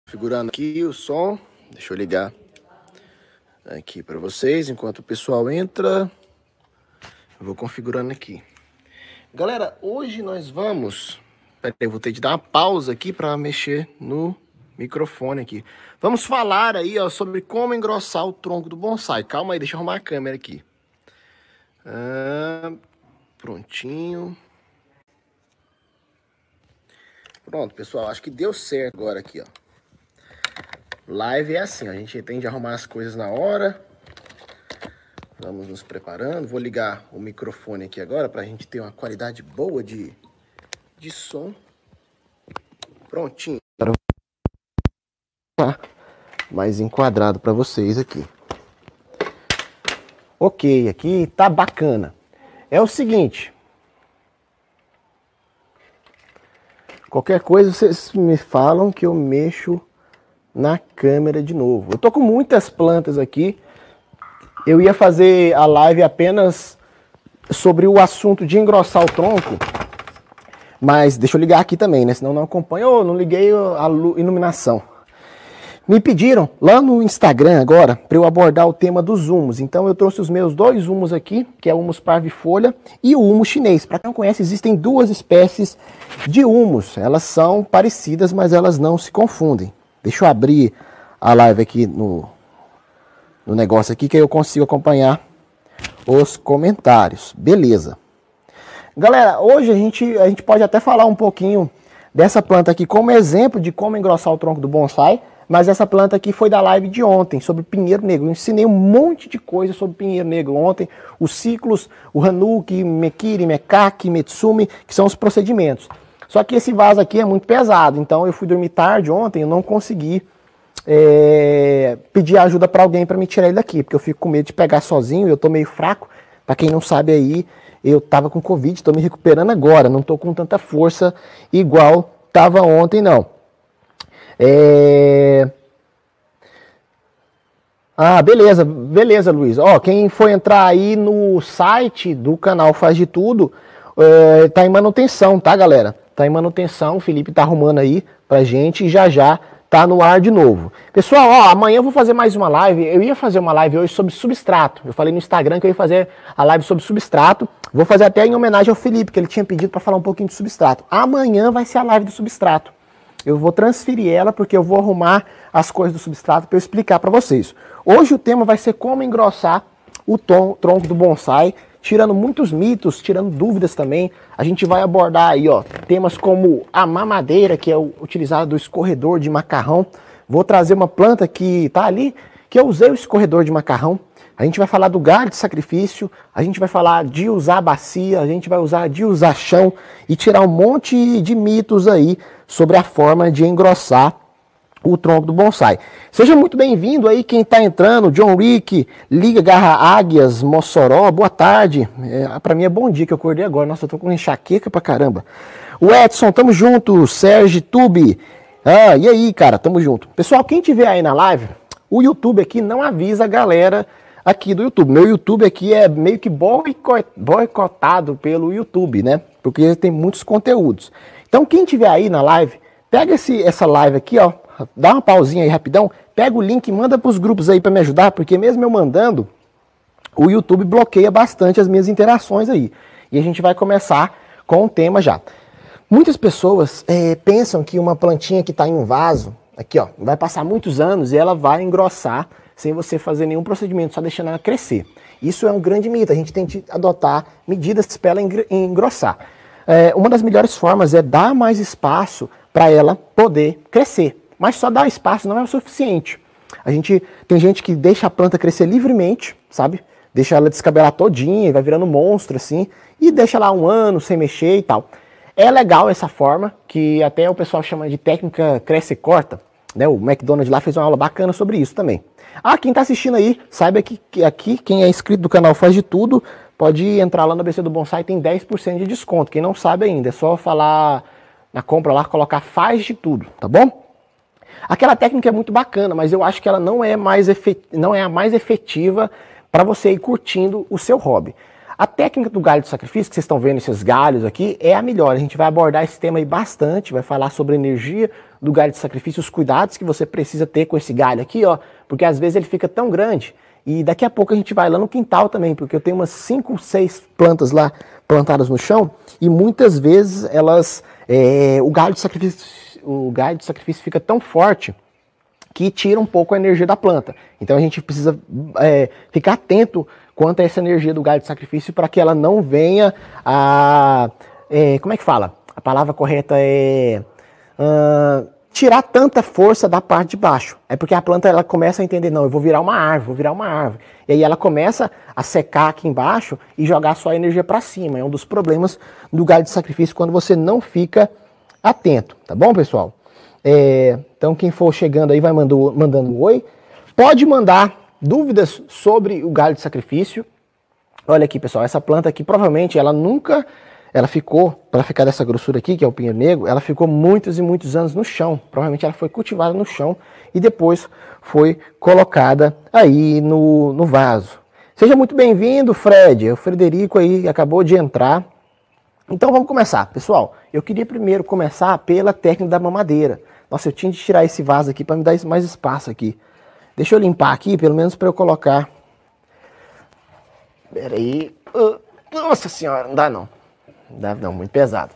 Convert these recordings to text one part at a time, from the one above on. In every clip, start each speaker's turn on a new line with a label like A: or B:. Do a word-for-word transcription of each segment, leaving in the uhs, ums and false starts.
A: Configurando aqui o som, deixa eu ligar aqui para vocês, enquanto o pessoal entra, eu vou configurando aqui. Galera, hoje nós vamos, peraí, eu vou ter que dar uma pausa aqui para mexer no microfone aqui. Vamos falar aí, ó, sobre como engrossar o tronco do bonsai. Calma aí, deixa eu arrumar a câmera aqui. Ah, prontinho. Pronto, pessoal, acho que deu certo agora aqui, ó. Live é assim, ó, a gente tende a arrumar as coisas na hora. Vamos nos preparando. Vou ligar o microfone aqui agora para a gente ter uma qualidade boa de, de som. Prontinho. Tá mais enquadrado para vocês aqui. Ok, aqui tá bacana. É o seguinte. Qualquer coisa vocês me falam que eu mexo na câmera de novo. Eu tô com muitas plantas aqui. Eu ia fazer a live apenas sobre o assunto de engrossar o tronco, mas deixa eu ligar aqui também, né? Senão não acompanha. Oh, não liguei a iluminação. Me pediram lá no Instagram agora para eu abordar o tema dos humus. Então eu trouxe os meus dois humus aqui, que é o humus parvifolha e o humus chinês. Para quem não conhece, existem duas espécies de humus. Elas são parecidas, mas elas não se confundem. Deixa eu abrir a live aqui no, no negócio aqui, que aí eu consigo acompanhar os comentários. Beleza. Galera, hoje a gente, a gente pode até falar um pouquinho dessa planta aqui como exemplo de como engrossar o tronco do bonsai, mas essa planta aqui foi da live de ontem, sobre pinheiro negro. Eu ensinei um monte de coisa sobre pinheiro negro ontem, os ciclos, o Hanuki, Mekiri, Mekaki, Metsumi, que são os procedimentos. Só que esse vaso aqui é muito pesado, então eu fui dormir tarde ontem, eu não consegui é, pedir ajuda para alguém para me tirar ele daqui, porque eu fico com medo de pegar sozinho, eu tô meio fraco. Para quem não sabe aí, eu tava com Covid, tô me recuperando agora, não tô com tanta força igual tava ontem não. É... Ah, beleza, beleza, Luiz. Ó, quem for entrar aí no site do canal Faz de Tudo, é, tá em manutenção, tá, galera? Tá em manutenção, o Felipe tá arrumando aí pra gente e já já tá no ar de novo. Pessoal, ó, amanhã eu vou fazer mais uma live. Eu ia fazer uma live hoje sobre substrato. Eu falei no Instagram que eu ia fazer a live sobre substrato. Vou fazer até em homenagem ao Felipe, que ele tinha pedido para falar um pouquinho de substrato. Amanhã vai ser a live do substrato. Eu vou transferir ela porque eu vou arrumar as coisas do substrato para eu explicar para vocês. Hoje o tema vai ser como engrossar o tom, tronco do bonsai, tirando muitos mitos, tirando dúvidas também. A gente vai abordar aí, ó, temas como a mamadeira, que é o, utilizado do escorredor de macarrão. Vou trazer uma planta que tá ali, que eu usei o escorredor de macarrão. A gente vai falar do galho de sacrifício, a gente vai falar de usar bacia, a gente vai usar de usar chão e tirar um monte de mitos aí sobre a forma de engrossar o tronco do bonsai. Seja muito bem-vindo aí quem está entrando, John Rick, Liga Garra Águias, Mossoró, boa tarde. É, para mim é bom dia que eu acordei agora, nossa, eu tô com enxaqueca pra caramba. O Edson, tamo junto, Sérgio Tube, ah, e aí cara, tamo junto. Pessoal, quem tiver aí na live, o YouTube aqui não avisa a galera aqui do YouTube. Meu YouTube aqui é meio que boicotado pelo YouTube, né? Porque tem muitos conteúdos. Então quem tiver aí na live, pega esse, essa live aqui, ó, dá uma pausinha aí rapidão, pega o link e manda para os grupos aí para me ajudar, porque mesmo eu mandando, o YouTube bloqueia bastante as minhas interações aí. E a gente vai começar com o tema já. Muitas pessoas é, pensam que uma plantinha que está em um vaso, aqui ó, vai passar muitos anos e ela vai engrossar sem você fazer nenhum procedimento, só deixando ela crescer. Isso é um grande mito, a gente tem que adotar medidas para ela engrossar. É, uma das melhores formas é dar mais espaço para ela poder crescer. Mas só dar espaço não é o suficiente. A gente tem gente que deixa a planta crescer livremente, sabe? Deixa ela descabelar todinha, vai virando um monstro assim, e deixa lá um ano sem mexer e tal. É legal essa forma, que até o pessoal chama de técnica cresce e corta, né? O McDonald's lá fez uma aula bacana sobre isso também. Ah, quem tá assistindo aí, saiba que, que aqui, quem é inscrito do canal Faz de Tudo, pode entrar lá no A B C do Bonsai, tem dez por cento de desconto. Quem não sabe ainda, é só falar na compra lá, colocar Faz de Tudo, tá bom? Aquela técnica é muito bacana, mas eu acho que ela não é, mais efet... não é a mais efetiva para você ir curtindo o seu hobby. A técnica do galho de sacrifício, que vocês estão vendo esses galhos aqui, é a melhor. A gente vai abordar esse tema aí bastante, vai falar sobre a energia do galho de sacrifício, os cuidados que você precisa ter com esse galho aqui, ó, porque às vezes ele fica tão grande, e daqui a pouco a gente vai lá no quintal também, porque eu tenho umas cinco, seis plantas lá plantadas no chão, e muitas vezes elas, é, o galho de sacrifício, o galho de sacrifício fica tão forte que tira um pouco a energia da planta. Então a gente precisa é, ficar atento quanto a essa energia do galho de sacrifício para que ela não venha a... É, como é que fala? A palavra correta é... Uh, tirar tanta força da parte de baixo. É porque a planta ela começa a entender, não, eu vou virar uma árvore, vou virar uma árvore. E aí ela começa a secar aqui embaixo e jogar sua energia para cima. É um dos problemas do galho de sacrifício quando você não fica atento. Tá bom, pessoal? É, então quem for chegando aí vai mandando, mandando um oi. Pode mandar dúvidas sobre o galho de sacrifício. Olha aqui, pessoal, essa planta aqui provavelmente ela nunca, ela ficou, para ficar dessa grossura aqui, que é o pinheiro negro, ela ficou muitos e muitos anos no chão. Provavelmente ela foi cultivada no chão e depois foi colocada aí no, no vaso. Seja muito bem-vindo, Fred. O Frederico aí acabou de entrar. Então vamos começar, pessoal. Eu queria primeiro começar pela técnica da mamadeira. Nossa, eu tinha de tirar esse vaso aqui para me dar mais espaço aqui. Deixa eu limpar aqui, pelo menos para eu colocar. Pera aí. Uh, nossa senhora, não dá não. Não dá não, muito pesado.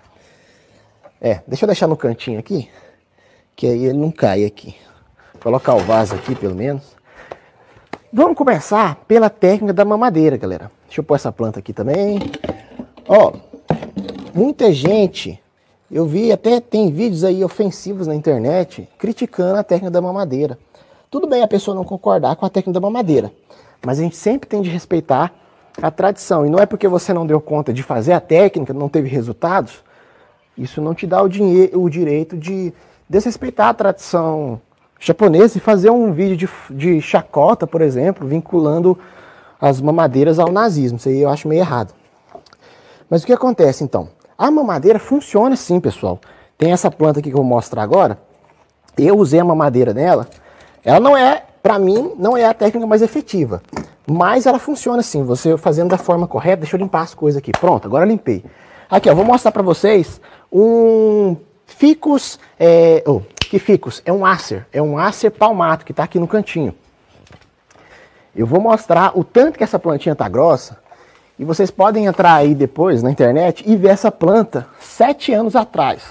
A: É, deixa eu deixar no cantinho aqui, que aí ele não cai aqui. Vou colocar o vaso aqui, pelo menos. Vamos começar pela técnica da mamadeira, galera. Deixa eu pôr essa planta aqui também. Ó, muita gente... Eu vi até, tem vídeos aí ofensivos na internet criticando a técnica da mamadeira. Tudo bem a pessoa não concordar com a técnica da mamadeira, mas a gente sempre tem de respeitar a tradição. E não é porque você não deu conta de fazer a técnica, não teve resultados, isso não te dá o, dinheiro, o direito de desrespeitar a tradição japonesa e fazer um vídeo de, de chacota, por exemplo, vinculando as mamadeiras ao nazismo. Isso aí eu acho meio errado. Mas o que acontece então? A mamadeira funciona sim, pessoal. Tem essa planta aqui que eu vou mostrar agora. Eu usei a mamadeira nela. Ela não é, para mim, não é a técnica mais efetiva. Mas ela funciona sim. Você fazendo da forma correta. Deixa eu limpar as coisas aqui. Pronto, agora eu limpei. Aqui, ó, vou mostrar para vocês um ficus... É, oh, que ficus? É um acer. É um acer palmato que está aqui no cantinho. Eu vou mostrar o tanto que essa plantinha tá grossa. E vocês podem entrar aí depois na internet e ver essa planta sete anos atrás.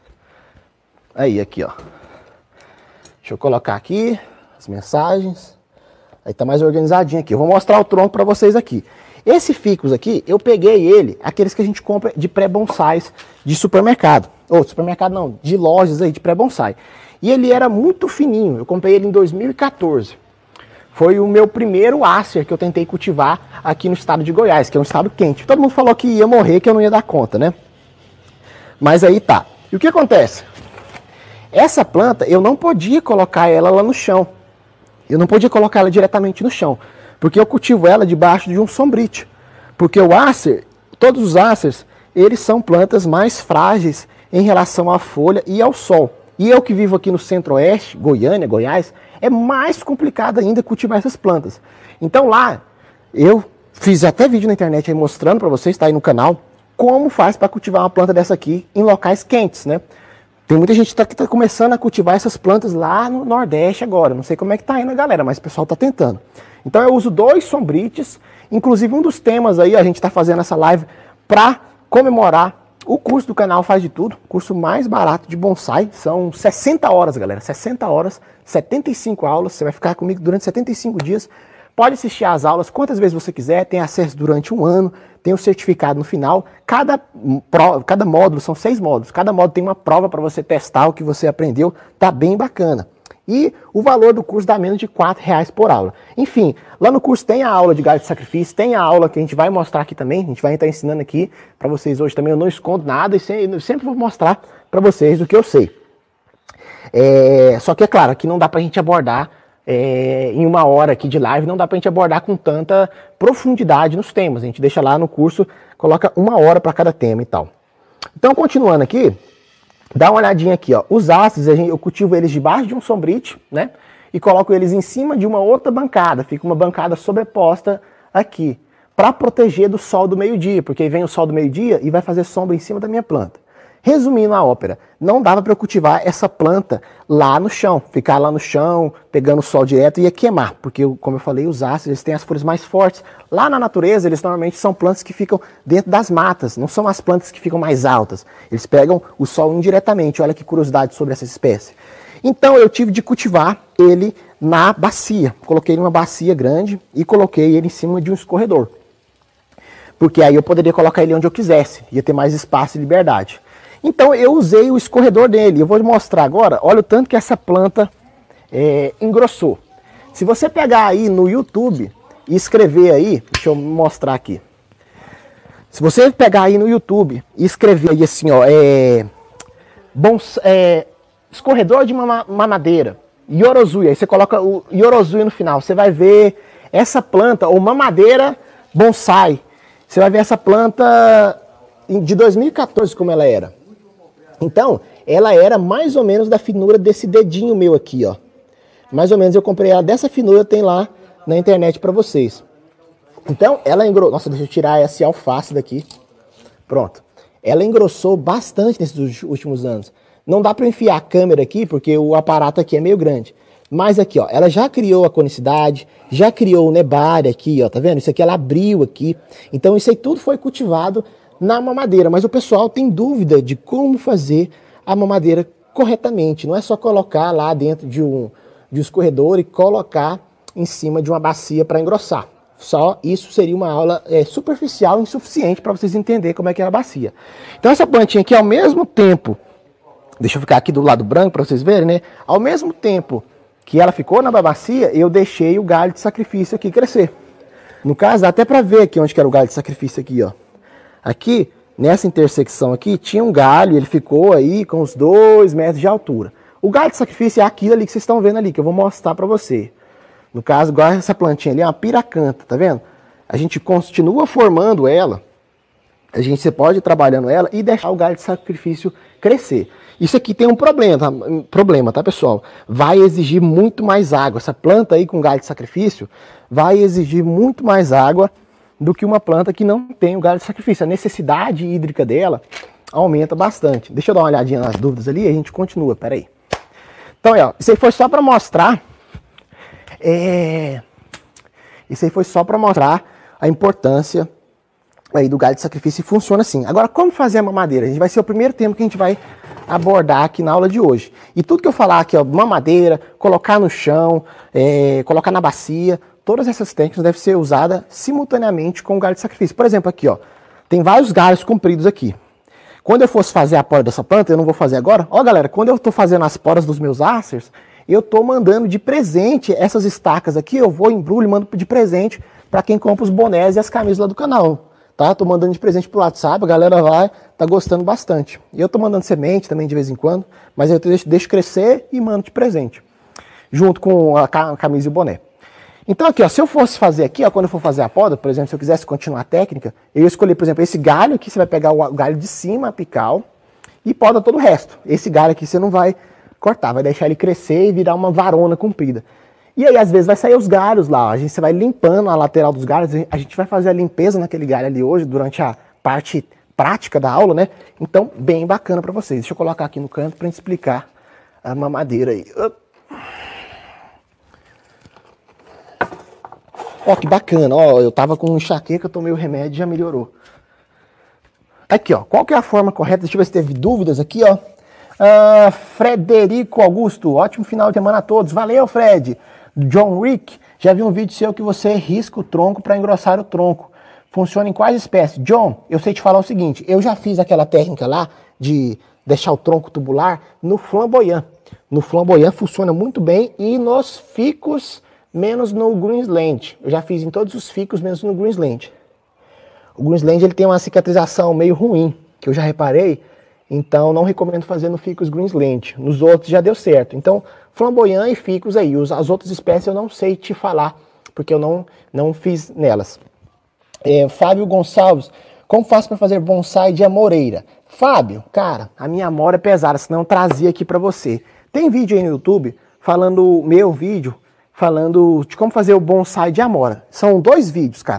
A: Aí, aqui, ó. Deixa eu colocar aqui as mensagens. Aí tá mais organizadinho aqui. Eu vou mostrar o tronco para vocês aqui. Esse ficus aqui, eu peguei ele, aqueles que a gente compra de pré-bonsais de supermercado. Ou supermercado não, de lojas aí de pré-bonsai. E ele era muito fininho. Eu comprei ele em dois mil e quatorze. Foi o meu primeiro acer que eu tentei cultivar aqui no estado de Goiás, que é um estado quente. Todo mundo falou que ia morrer, que eu não ia dar conta, né? Mas aí tá. E o que acontece? Essa planta, eu não podia colocar ela lá no chão. Eu não podia colocar ela diretamente no chão. Porque eu cultivo ela debaixo de um sombrite. Porque o acer, todos os acers, eles são plantas mais frágeis em relação à folha e ao sol. E eu que vivo aqui no centro-oeste, Goiânia, Goiás, é mais complicado ainda cultivar essas plantas. Então lá, eu fiz até vídeo na internet aí mostrando para vocês, está aí no canal, como faz para cultivar uma planta dessa aqui em locais quentes, né? Tem muita gente que está tá começando a cultivar essas plantas lá no Nordeste agora. Não sei como é que tá indo, galera, mas o pessoal está tentando. Então eu uso dois sombrites, inclusive um dos temas aí, a gente está fazendo essa live para comemorar o curso do canal Faz de Tudo, curso mais barato de bonsai. São sessenta horas, galera, sessenta horas, setenta e cinco aulas, você vai ficar comigo durante setenta e cinco dias. Pode assistir às aulas quantas vezes você quiser, tem acesso durante um ano, tem o certificado no final. Cada, pro, cada módulo, são seis módulos, cada módulo tem uma prova para você testar o que você aprendeu, tá bem bacana. E o valor do curso dá menos de quatro reais por aula. Enfim, lá no curso tem a aula de galho de sacrifício, tem a aula que a gente vai mostrar aqui também, a gente vai estar ensinando aqui para vocês hoje também. Eu não escondo nada e sempre vou mostrar para vocês o que eu sei. É, só que é claro, aqui não dá para a gente abordar é, em uma hora aqui de live, não dá para a gente abordar com tanta profundidade nos temas. A gente deixa lá no curso, coloca uma hora para cada tema e tal. Então, continuando aqui, dá uma olhadinha aqui, ó. Os ácidos, eu cultivo eles debaixo de um sombrite, né? E coloco eles em cima de uma outra bancada. Fica uma bancada sobreposta aqui. para proteger do sol do meio-dia, porque vem o sol do meio-dia e vai fazer sombra em cima da minha planta. Resumindo a ópera, não dava para eu cultivar essa planta lá no chão, ficar lá no chão, pegando sol direto, ia queimar, porque, como eu falei, os ácidos eles têm as folhas mais fortes. Lá na natureza, eles normalmente são plantas que ficam dentro das matas, não são as plantas que ficam mais altas. Eles pegam o sol indiretamente, olha que curiosidade sobre essa espécie. Então eu tive de cultivar ele na bacia, coloquei ele numa bacia grande e coloquei ele em cima de um escorredor. Porque aí eu poderia colocar ele onde eu quisesse, ia ter mais espaço e liberdade. Então eu usei o escorredor dele. Eu vou mostrar agora, olha o tanto que essa planta é, engrossou. Se você pegar aí no YouTube e escrever aí, deixa eu mostrar aqui. Se você pegar aí no YouTube e escrever aí assim, ó, é, bons, é, escorredor de mama, mamadeira, Yorozui, aí você coloca o Yorozui no final, você vai ver essa planta, ou mamadeira bonsai. Você vai ver essa planta de dois mil e quatorze como ela era. Então, ela era mais ou menos da finura desse dedinho meu aqui, ó. Mais ou menos eu comprei ela dessa finura, tem lá na internet pra vocês. Então, ela engrossou... Nossa, deixa eu tirar esse alface daqui. Pronto. Ela engrossou bastante nesses últimos anos. Não dá pra enfiar a câmera aqui, porque o aparato aqui é meio grande. Mas aqui, ó, ela já criou a conicidade, já criou o nebária aqui, ó, tá vendo? Isso aqui ela abriu aqui. Então, isso aí tudo foi cultivado na mamadeira, mas o pessoal tem dúvida de como fazer a mamadeira corretamente. Não é só colocar lá dentro de um, de um escorredor e colocar em cima de uma bacia para engrossar. Só isso seria uma aula é, superficial e insuficiente para vocês entenderem como é que é a bacia. Então essa plantinha aqui, ao mesmo tempo, deixa eu ficar aqui do lado branco para vocês verem, né? Ao mesmo tempo que ela ficou na bacia, eu deixei o galho de sacrifício aqui crescer. No caso, dá até para ver aqui onde que era o galho de sacrifício aqui, ó. Aqui, nessa intersecção aqui, tinha um galho, ele ficou aí com uns dois metros de altura. O galho de sacrifício é aquilo ali que vocês estão vendo ali, que eu vou mostrar para você. No caso, igual essa plantinha ali, é uma piracanta, tá vendo? A gente continua formando ela, a gente você pode ir trabalhando ela e deixar o galho de sacrifício crescer. Isso aqui tem um problema, tá, problema, tá pessoal? Vai exigir muito mais água. Essa planta aí com galho de sacrifício vai exigir muito mais água do que uma planta que não tem o galho de sacrifício. A necessidade hídrica dela aumenta bastante. Deixa eu dar uma olhadinha nas dúvidas ali e a gente continua, peraí. Então, ó, isso aí foi só para mostrar, é... isso aí foi só para mostrar a importância aí do galho de sacrifício e funciona assim. Agora, como fazer a mamadeira? A gente vai ser o primeiro tema que a gente vai abordar aqui na aula de hoje. E tudo que eu falar aqui, ó, mamadeira, colocar no chão, é... colocar na bacia, todas essas técnicas devem ser usadas simultaneamente com o galho de sacrifício. Por exemplo, aqui, ó, tem vários galhos compridos aqui. Quando eu fosse fazer a poda dessa planta, eu não vou fazer agora. Ó, galera, quando eu estou fazendo as podas dos meus acers, eu estou mandando de presente essas estacas aqui, eu vou embrulho e mando de presente para quem compra os bonés e as camisas lá do canal. Tá? Estou mandando de presente pro WhatsApp, a galera vai, tá gostando bastante. E eu estou mandando semente também de vez em quando, mas eu deixo, deixo crescer e mando de presente, junto com a camisa e o boné. Então aqui, ó, se eu fosse fazer aqui, ó, quando eu for fazer a poda, por exemplo, se eu quisesse continuar a técnica, eu ia escolher, por exemplo, esse galho aqui, você vai pegar o galho de cima, apical, e poda todo o resto. Esse galho aqui você não vai cortar, vai deixar ele crescer e virar uma varona comprida. E aí, às vezes, vai sair os galhos lá, a gente você vai limpando a lateral dos galhos, a gente vai fazer a limpeza naquele galho ali hoje, durante a parte prática da aula, né? Então, bem bacana para vocês. Deixa eu colocar aqui no canto para explicar a mamadeira aí. Ó, que bacana, ó, eu tava com enxaqueca, tomei o remédio e já melhorou. Aqui, ó, qual que é a forma correta? Deixa eu ver se teve dúvidas aqui, ó. Uh, Frederico Augusto, ótimo final de semana a todos. Valeu, Fred. John Rick, já vi um vídeo seu que você risca o tronco para engrossar o tronco. Funciona em quais espécies? John, eu sei te falar o seguinte, eu já fiz aquela técnica lá de deixar o tronco tubular no flamboyant. No flamboyant funciona muito bem e nos ficus, menos no Greensland. Eu já fiz em todos os ficus, menos no Greensland. O Greensland ele tem uma cicatrização meio ruim, que eu já reparei, então não recomendo fazer no ficus Greensland. Nos outros já deu certo. Então, flamboyant e ficus aí. As outras espécies eu não sei te falar, porque eu não, não fiz nelas. É, Fábio Gonçalves, como faço para fazer bonsai de amoreira? Fábio, cara, a minha amora é pesada, senão eu trazia aqui para você. Tem vídeo aí no YouTube, falando, meu vídeo, falando de como fazer o bonsai de amora. São dois vídeos, cara.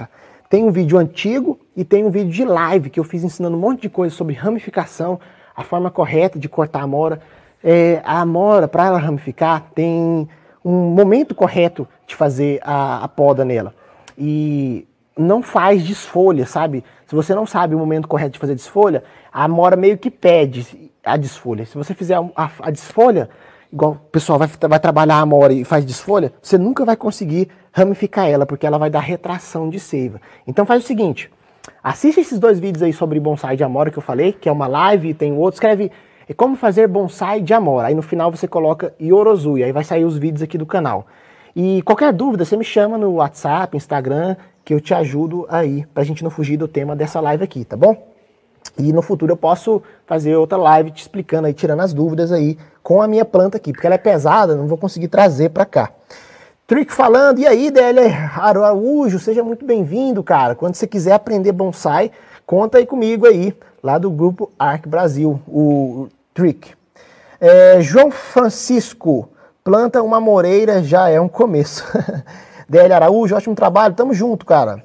A: Tem um vídeo antigo e tem um vídeo de live que eu fiz ensinando um monte de coisa sobre ramificação, a forma correta de cortar a amora. É, a amora, para ela ramificar, tem um momento correto de fazer a, a poda nela. E não faz desfolha, sabe? Se você não sabe o momento correto de fazer desfolha, a amora meio que pede a desfolha. Se você fizer a, a desfolha, igual o pessoal vai, vai trabalhar a amora e faz desfolha, você nunca vai conseguir ramificar ela, porque ela vai dar retração de seiva. Então faz o seguinte, assiste esses dois vídeos aí sobre bonsai de amora que eu falei, que é uma live e tem outro, escreve como fazer bonsai de amora, aí no final você coloca Yorozui, aí vai sair os vídeos aqui do canal. E qualquer dúvida, você me chama no WhatsApp, Instagram, que eu te ajudo aí, pra gente não fugir do tema dessa live aqui, tá bom? E no futuro eu posso fazer outra live te explicando aí, tirando as dúvidas aí com a minha planta aqui, porque ela é pesada, não vou conseguir trazer pra cá. Trick falando, e aí, D L Araújo, seja muito bem-vindo, cara. Quando você quiser aprender bonsai, conta aí comigo aí, lá do grupo Arc Brasil, o Trick. É, João Francisco, planta uma moreira já é um começo. D L Araújo, ótimo trabalho, tamo junto, cara.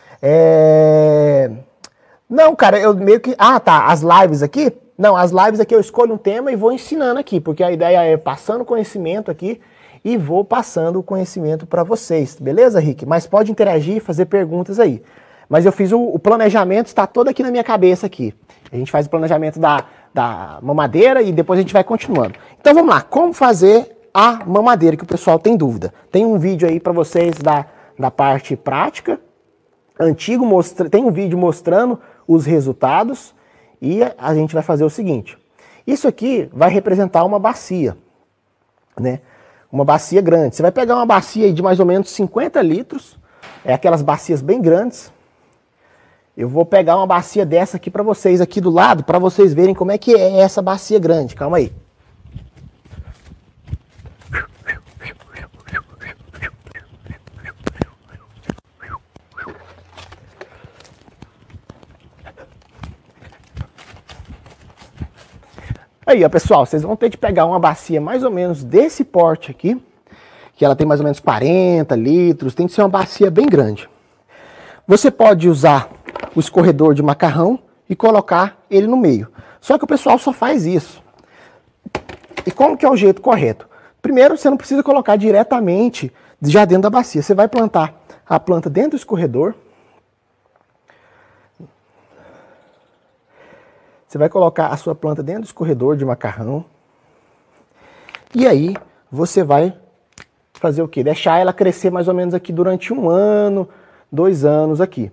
A: É... Não, cara, eu meio que... Ah, tá, as lives aqui? Não, as lives aqui eu escolho um tema e vou ensinando aqui, porque a ideia é passando conhecimento aqui e vou passando o conhecimento para vocês, beleza, Rick? Mas pode interagir e fazer perguntas aí. Mas eu fiz o, o planejamento, está todo aqui na minha cabeça aqui. A gente faz o planejamento da, da mamadeira e depois a gente vai continuando. Então vamos lá, como fazer a mamadeira, que o pessoal tem dúvida. Tem um vídeo aí para vocês da, da parte prática, antigo, mostra, tem um vídeo mostrando os resultados e a gente vai fazer o seguinte. Isso aqui vai representar uma bacia, né? Uma bacia grande. Você vai pegar uma bacia de mais ou menos cinquenta litros, é aquelas bacias bem grandes. Eu vou pegar uma bacia dessa aqui para vocês aqui do lado, para vocês verem como é que é essa bacia grande. Calma aí. Aí, ó, pessoal, vocês vão ter de pegar uma bacia mais ou menos desse porte aqui, que ela tem mais ou menos quarenta litros, tem que ser uma bacia bem grande. Você pode usar o escorredor de macarrão e colocar ele no meio. Só que o pessoal só faz isso. E como que é o jeito correto? Primeiro, você não precisa colocar diretamente já dentro da bacia. Você vai plantar a planta dentro do escorredor. Você vai colocar a sua planta dentro do escorredor de macarrão. E aí, você vai fazer o quê? Deixar ela crescer mais ou menos aqui durante um ano, dois anos aqui.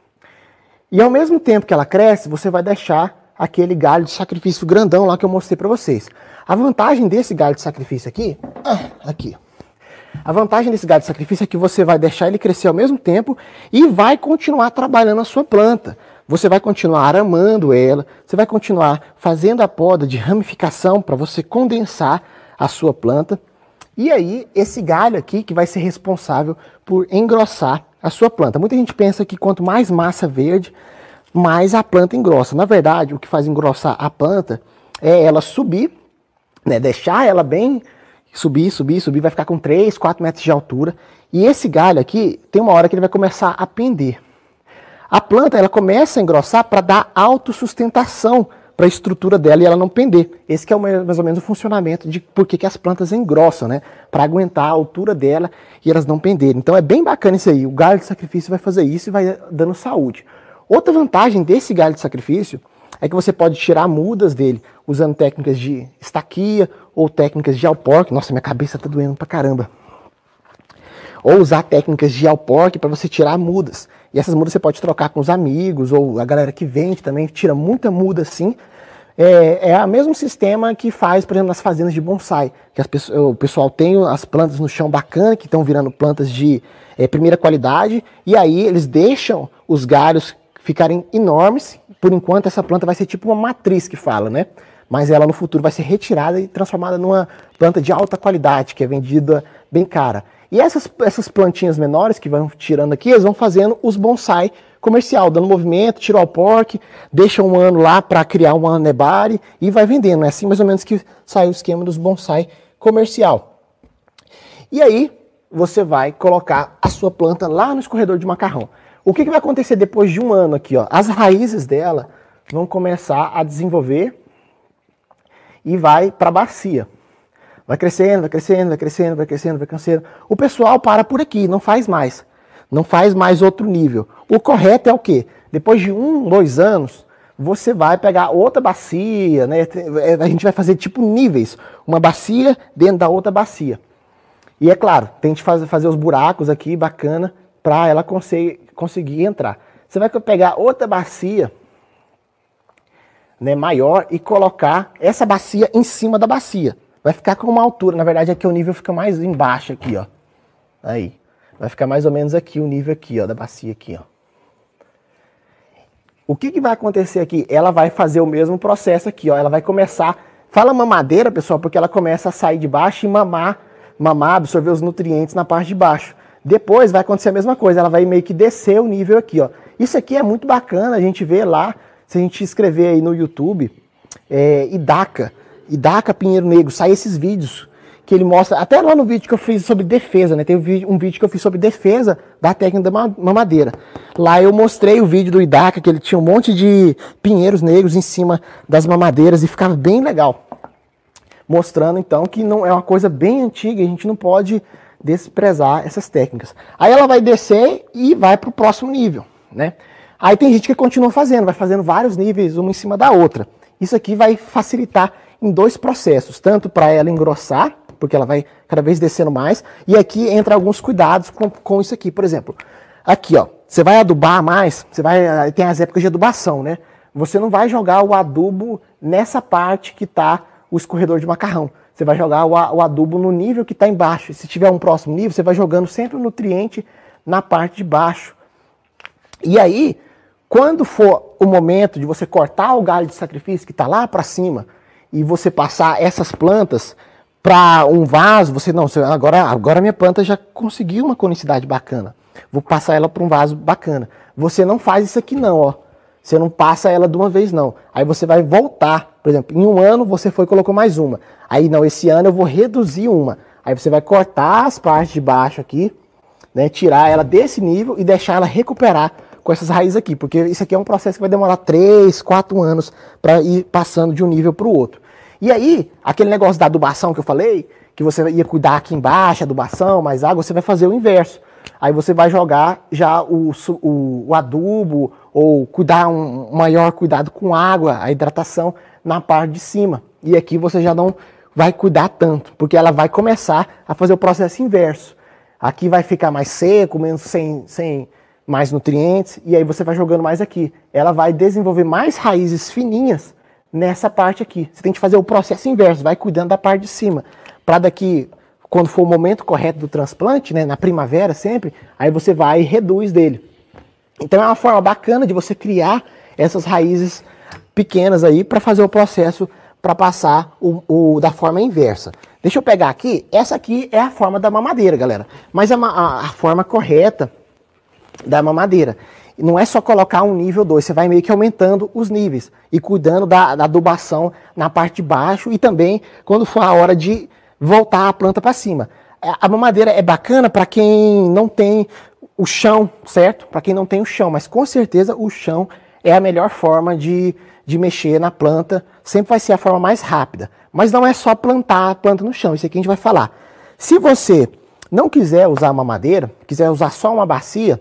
A: E ao mesmo tempo que ela cresce, você vai deixar aquele galho de sacrifício grandão lá que eu mostrei para vocês. A vantagem desse galho de sacrifício aqui, aqui. A vantagem desse galho de sacrifício é que você vai deixar ele crescer ao mesmo tempo e vai continuar trabalhando a sua planta. Você vai continuar aramando ela, você vai continuar fazendo a poda de ramificação para você condensar a sua planta. E aí, esse galho aqui que vai ser responsável por engrossar a sua planta. Muita gente pensa que quanto mais massa verde, mais a planta engrossa. Na verdade, o que faz engrossar a planta é ela subir, né, deixar ela bem, subir, subir, subir, vai ficar com três, quatro metros de altura. E esse galho aqui, tem uma hora que ele vai começar a pender. A planta ela começa a engrossar para dar autossustentação para a estrutura dela e ela não pender. Esse que é o, mais ou menos o funcionamento de por que, que as plantas engrossam, né? Para aguentar a altura dela e elas não penderem. Então é bem bacana isso aí. O galho de sacrifício vai fazer isso e vai dando saúde. Outra vantagem desse galho de sacrifício é que você pode tirar mudas dele usando técnicas de estaquia ou técnicas de alporque. Nossa, minha cabeça tá doendo pra caramba. Ou usar técnicas de alporque para você tirar mudas. E essas mudas você pode trocar com os amigos, ou a galera que vende também, tira muita muda assim. É, é o mesmo sistema que faz, por exemplo, nas fazendas de bonsai. Que as pessoas, o pessoal tem as plantas no chão bacana, que estão virando plantas de é, primeira qualidade, e aí eles deixam os galhos ficarem enormes. Por enquanto essa planta vai ser tipo uma matriz que fala, né? Mas ela no futuro vai ser retirada e transformada numa planta de alta qualidade, que é vendida bem cara. E essas, essas plantinhas menores que vão tirando aqui, eles vão fazendo os bonsai comercial, dando movimento, tira o alporque, deixa um ano lá para criar uma nebari e vai vendendo. É assim mais ou menos que sai o esquema dos bonsai comercial. E aí você vai colocar a sua planta lá no escorredor de macarrão. O que, que vai acontecer depois de um ano aqui, ó? As raízes dela vão começar a desenvolver e vai para a bacia. Vai crescendo, vai crescendo, vai crescendo, vai crescendo, vai crescendo. O pessoal para por aqui, não faz mais. Não faz mais outro nível. O correto é o quê? Depois de um, dois anos, você vai pegar outra bacia, né? A gente vai fazer tipo níveis. Uma bacia dentro da outra bacia. E é claro, tente fazer, fazer os buracos aqui, bacana, para ela conseguir, conseguir entrar. Você vai pegar outra bacia, né, maior e colocar essa bacia em cima da bacia. Vai ficar com uma altura, na verdade aqui o nível fica mais embaixo aqui, ó. Aí. Vai ficar mais ou menos aqui o nível aqui, ó, da bacia aqui, ó. O que que vai acontecer aqui? Ela vai fazer o mesmo processo aqui, ó. Ela vai começar, fala mamadeira, pessoal, porque ela começa a sair de baixo e mamar, mamar, absorver os nutrientes na parte de baixo. Depois vai acontecer a mesma coisa, ela vai meio que descer o nível aqui, ó. Isso aqui é muito bacana, a gente vê lá, se a gente escrever aí no YouTube, é, Idaca, Idaca Pinheiro Negro, sai esses vídeos que ele mostra, até lá no vídeo que eu fiz sobre defesa, né? Tem um vídeo que eu fiz sobre defesa da técnica da mamadeira. Lá eu mostrei o vídeo do Idaca, que ele tinha um monte de pinheiros negros em cima das mamadeiras e ficava bem legal. Mostrando então que não é uma coisa bem antiga, a gente não pode desprezar essas técnicas. Aí ela vai descer e vai para o próximo nível, né? Aí tem gente que continua fazendo, vai fazendo vários níveis, uma em cima da outra. Isso aqui vai facilitar em dois processos, tanto para ela engrossar, porque ela vai cada vez descendo mais, e aqui entra alguns cuidados com, com isso aqui. Por exemplo, aqui ó, você vai adubar mais, você vai, tem as épocas de adubação, né? Você não vai jogar o adubo nessa parte que está o escorredor de macarrão. Você vai jogar o, o adubo no nível que está embaixo. Se tiver um próximo nível, você vai jogando sempre o nutriente na parte de baixo. E aí, quando for o momento de você cortar o galho de sacrifício que está lá para cima e você passar essas plantas para um vaso, você não, você, agora, agora minha planta já conseguiu uma conicidade bacana. Vou passar ela para um vaso bacana. Você não faz isso aqui não, ó. Você não passa ela de uma vez não. Aí você vai voltar, por exemplo, em um ano você foi e colocou mais uma. Aí não, esse ano eu vou reduzir uma. Aí você vai cortar as partes de baixo aqui, né, tirar ela desse nível e deixar ela recuperar com essas raízes aqui, porque isso aqui é um processo que vai demorar três, quatro anos para ir passando de um nível para o outro. E aí, aquele negócio da adubação que eu falei, que você ia cuidar aqui embaixo, adubação, mais água, você vai fazer o inverso. Aí você vai jogar já o, o, o adubo, ou cuidar um maior cuidado com água, a hidratação na parte de cima. E aqui você já não vai cuidar tanto, porque ela vai começar a fazer o processo inverso. Aqui vai ficar mais seco, menos sem, sem mais nutrientes, e aí você vai jogando mais aqui. Ela vai desenvolver mais raízes fininhas nessa parte aqui. Você tem que fazer o processo inverso, vai cuidando da parte de cima. Para daqui, quando for o momento correto do transplante, né, na primavera sempre, aí você vai e reduz dele. Então é uma forma bacana de você criar essas raízes pequenas aí para fazer o processo para passar o, o, da forma inversa. Deixa eu pegar aqui, essa aqui é a forma da mamadeira, galera. Mas a, a, a forma correta da mamadeira. Não é só colocar um nível dois, você vai meio que aumentando os níveis e cuidando da, da adubação na parte de baixo e também quando for a hora de voltar a planta para cima. A mamadeira é bacana para quem não tem o chão, certo? Para quem não tem o chão, mas com certeza o chão é a melhor forma de, de mexer na planta, sempre vai ser a forma mais rápida. Mas não é só plantar a planta no chão, isso aqui a gente vai falar. Se você não quiser usar uma mamadeira, quiser usar só uma bacia,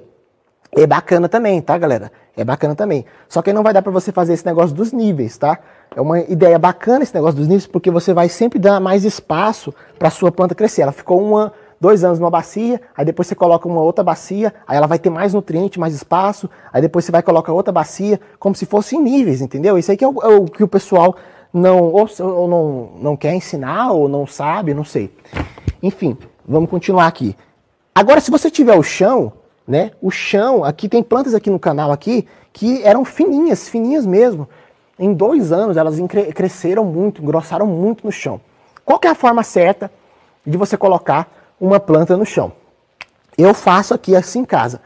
A: é bacana também, tá, galera? É bacana também. Só que não vai dar para você fazer esse negócio dos níveis, tá? É uma ideia bacana esse negócio dos níveis, porque você vai sempre dar mais espaço para sua planta crescer. Ela ficou uma, dois anos numa bacia, aí depois você coloca uma outra bacia, aí ela vai ter mais nutriente, mais espaço, aí depois você vai colocar outra bacia, como se fossem níveis, entendeu? Isso aí que é o, é o que o pessoal não, ou, ou não, não quer ensinar, ou não sabe, não sei. Enfim, vamos continuar aqui. Agora, se você tiver o chão, né? O chão, aqui tem plantas aqui no canal aqui que eram fininhas, fininhas mesmo. Em dois anos elas cresceram muito, engrossaram muito no chão. Qual que é a forma certa de você colocar uma planta no chão? Eu faço aqui assim em casa.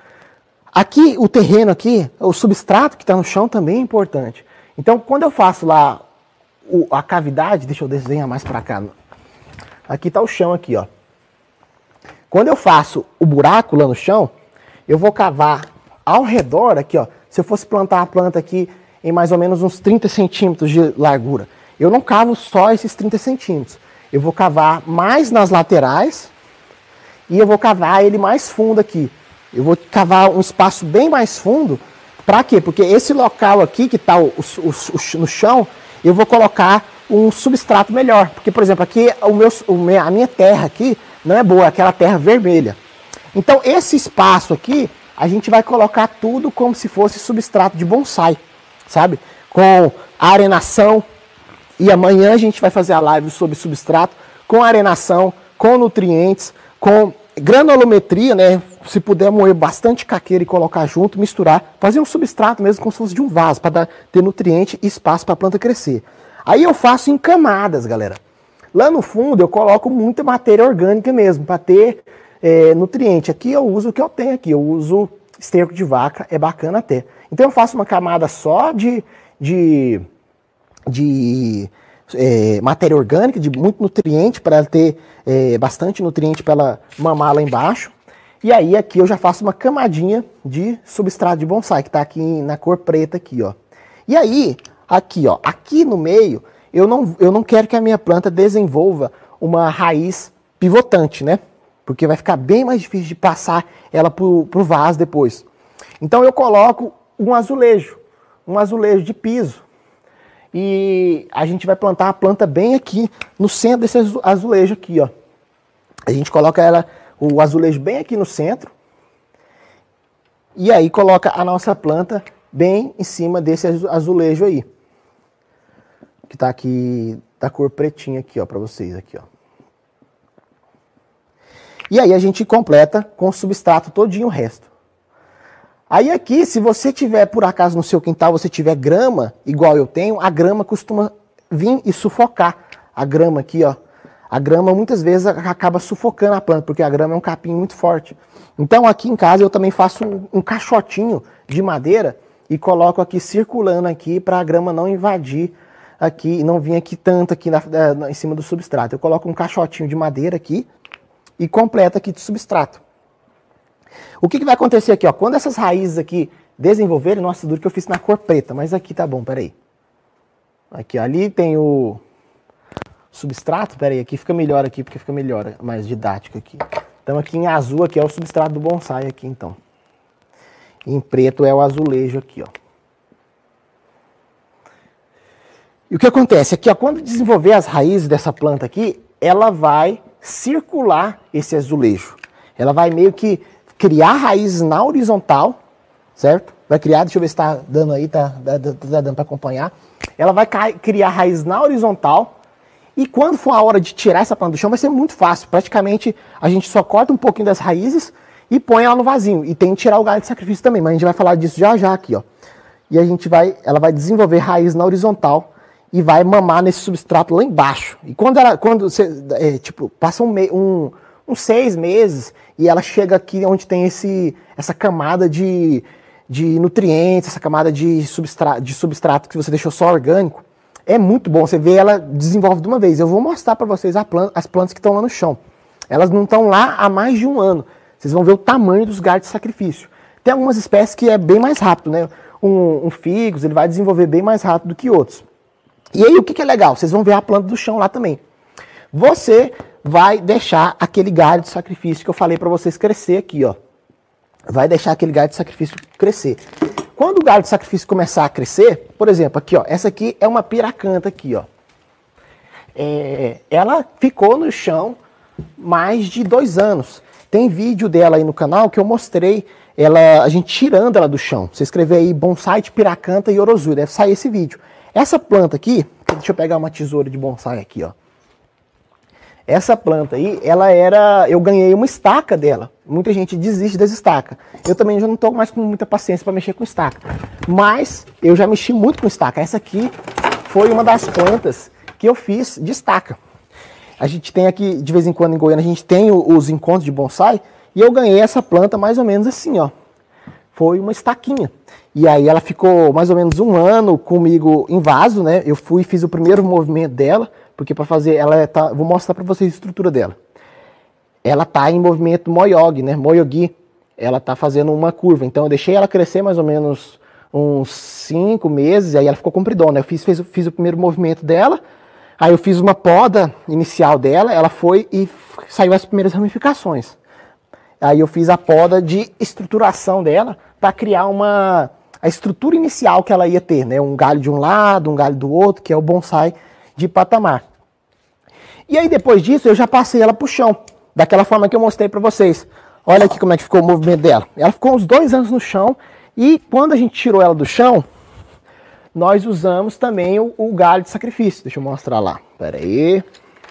A: Aqui o terreno aqui, o substrato que está no chão também é importante. Então quando eu faço lá o, a cavidade, deixa eu desenhar mais para cá. Aqui está o chão aqui, ó. Quando eu faço o buraco lá no chão, eu vou cavar ao redor aqui, ó, se eu fosse plantar a planta aqui em mais ou menos uns trinta centímetros de largura, eu não cavo só esses trinta centímetros. Eu vou cavar mais nas laterais e eu vou cavar ele mais fundo aqui. Eu vou cavar um espaço bem mais fundo. Para quê? Porque esse local aqui que está o, o, o, no chão, eu vou colocar um substrato melhor. Porque, por exemplo, aqui o meu, o meu, a minha terra aqui não é boa, é aquela terra vermelha. Então esse espaço aqui, a gente vai colocar tudo como se fosse substrato de bonsai, sabe? Com arenação. E amanhã a gente vai fazer a live sobre substrato, com arenação, com nutrientes, com granulometria, né? Se puder moer bastante caqueira e colocar junto, misturar, fazer um substrato mesmo como se fosse de um vaso, para ter nutriente e espaço para a planta crescer. Aí eu faço em camadas, galera. Lá no fundo eu coloco muita matéria orgânica mesmo, para ter é, nutriente. Aqui eu uso o que eu tenho aqui, eu uso esterco de vaca, é bacana até. Então eu faço uma camada só de... de de é, matéria orgânica, de muito nutriente, para ela ter é, bastante nutriente para ela mamar lá embaixo. E aí aqui eu já faço uma camadinha de substrato de bonsai, que está aqui na cor preta aqui, ó. E aí, aqui, ó, aqui no meio, eu não, eu não quero que a minha planta desenvolva uma raiz pivotante, né? Porque vai ficar bem mais difícil de passar ela pro, pro vaso depois. Então eu coloco um azulejo, um azulejo de piso. E a gente vai plantar a planta bem aqui no centro desse azulejo aqui, ó. A gente coloca ela, o azulejo bem aqui no centro. E aí coloca a nossa planta bem em cima desse azulejo aí. Que tá aqui da cor pretinha aqui, ó, para vocês aqui, ó. E aí a gente completa com o substrato todinho o resto. Aí aqui, se você tiver, por acaso, no seu quintal, você tiver grama, igual eu tenho, a grama costuma vir e sufocar. A grama aqui, ó. A grama muitas vezes acaba sufocando a planta, porque a grama é um capim muito forte. Então aqui em casa eu também faço um, um caixotinho de madeira e coloco aqui circulando aqui para a grama não invadir aqui e não vir aqui tanto aqui na, na, em cima do substrato. Eu coloco um caixotinho de madeira aqui e completo aqui de substrato. O que, que vai acontecer aqui, ó? Quando essas raízes aqui desenvolverem, nossa, duro que eu fiz na cor preta, mas aqui tá bom, peraí. Aqui, ali tem o substrato, peraí, aqui fica melhor aqui, porque fica melhor, mais didático aqui. Então aqui em azul aqui é o substrato do bonsai aqui, então. Em preto é o azulejo aqui, ó. E o que acontece aqui, ó, quando desenvolver as raízes dessa planta aqui, ela vai circular esse azulejo. Ela vai meio que criar raízes na horizontal, certo? Vai criar, deixa eu ver se tá dando aí, tá, tá, tá dando para acompanhar. Ela vai criar raízes na horizontal e quando for a hora de tirar essa planta do chão vai ser muito fácil. Praticamente a gente só corta um pouquinho das raízes e põe ela no vasinho. E tem que tirar o galho de sacrifício também, mas a gente vai falar disso já já aqui, ó. E a gente vai, ela vai desenvolver raiz na horizontal e vai mamar nesse substrato lá embaixo. E quando ela, quando você, é, tipo, passa um, um, uns seis meses e ela chega aqui onde tem esse, essa camada de, de nutrientes, essa camada de substrato, de substrato que você deixou só orgânico, é muito bom. Você vê ela desenvolve de uma vez. Eu vou mostrar para vocês a planta, as plantas que estão lá no chão. Elas não estão lá há mais de um ano. Vocês vão ver o tamanho dos galhos de sacrifício. Tem algumas espécies que é bem mais rápido, né? Um, um figos, ele vai desenvolver bem mais rápido do que outros. E aí o que, que é legal? Vocês vão ver a planta do chão lá também. Você vai deixar aquele galho de sacrifício que eu falei para vocês crescer aqui, ó. Vai deixar aquele galho de sacrifício crescer. Quando o galho de sacrifício começar a crescer, por exemplo, aqui, ó, essa aqui é uma piracanta aqui, ó. É, ela ficou no chão mais de dois anos. Tem vídeo dela aí no canal que eu mostrei ela, a gente tirando ela do chão. Você escrever aí bonsai de piracanta e orozui, deve sair esse vídeo. Essa planta aqui, deixa eu pegar uma tesoura de bonsai aqui, ó. Essa planta aí, ela era, eu ganhei uma estaca dela. Muita gente desiste das estacas. Eu também já não estou mais com muita paciência para mexer com estaca. Mas eu já mexi muito com estaca. Essa aqui foi uma das plantas que eu fiz de estaca. A gente tem aqui, de vez em quando em Goiânia, a gente tem os encontros de bonsai. E eu ganhei essa planta mais ou menos assim, ó. Foi uma estaquinha. E aí ela ficou mais ou menos um ano comigo em vaso, né? Eu fui e fiz o primeiro movimento dela, porque para fazer, ela tá, vou mostrar para vocês a estrutura dela. Ela tá em movimento Moyog, né? Moyogi. ela tá fazendo uma curva. Então eu deixei ela crescer mais ou menos uns cinco meses, aí ela ficou compridona. Eu fiz, fiz, fiz o primeiro movimento dela, aí eu fiz uma poda inicial dela, ela foi e saiu as primeiras ramificações. Aí eu fiz a poda de estruturação dela para criar uma a estrutura inicial que ela ia ter, né? Um galho de um lado, um galho do outro, que é o bonsai de patamar. E aí depois disso eu já passei ela pro chão, daquela forma que eu mostrei para vocês. Olha aqui como é que ficou o movimento dela. Ela ficou uns dois anos no chão e quando a gente tirou ela do chão, nós usamos também o, o galho de sacrifício. Deixa eu mostrar lá. Pera aí.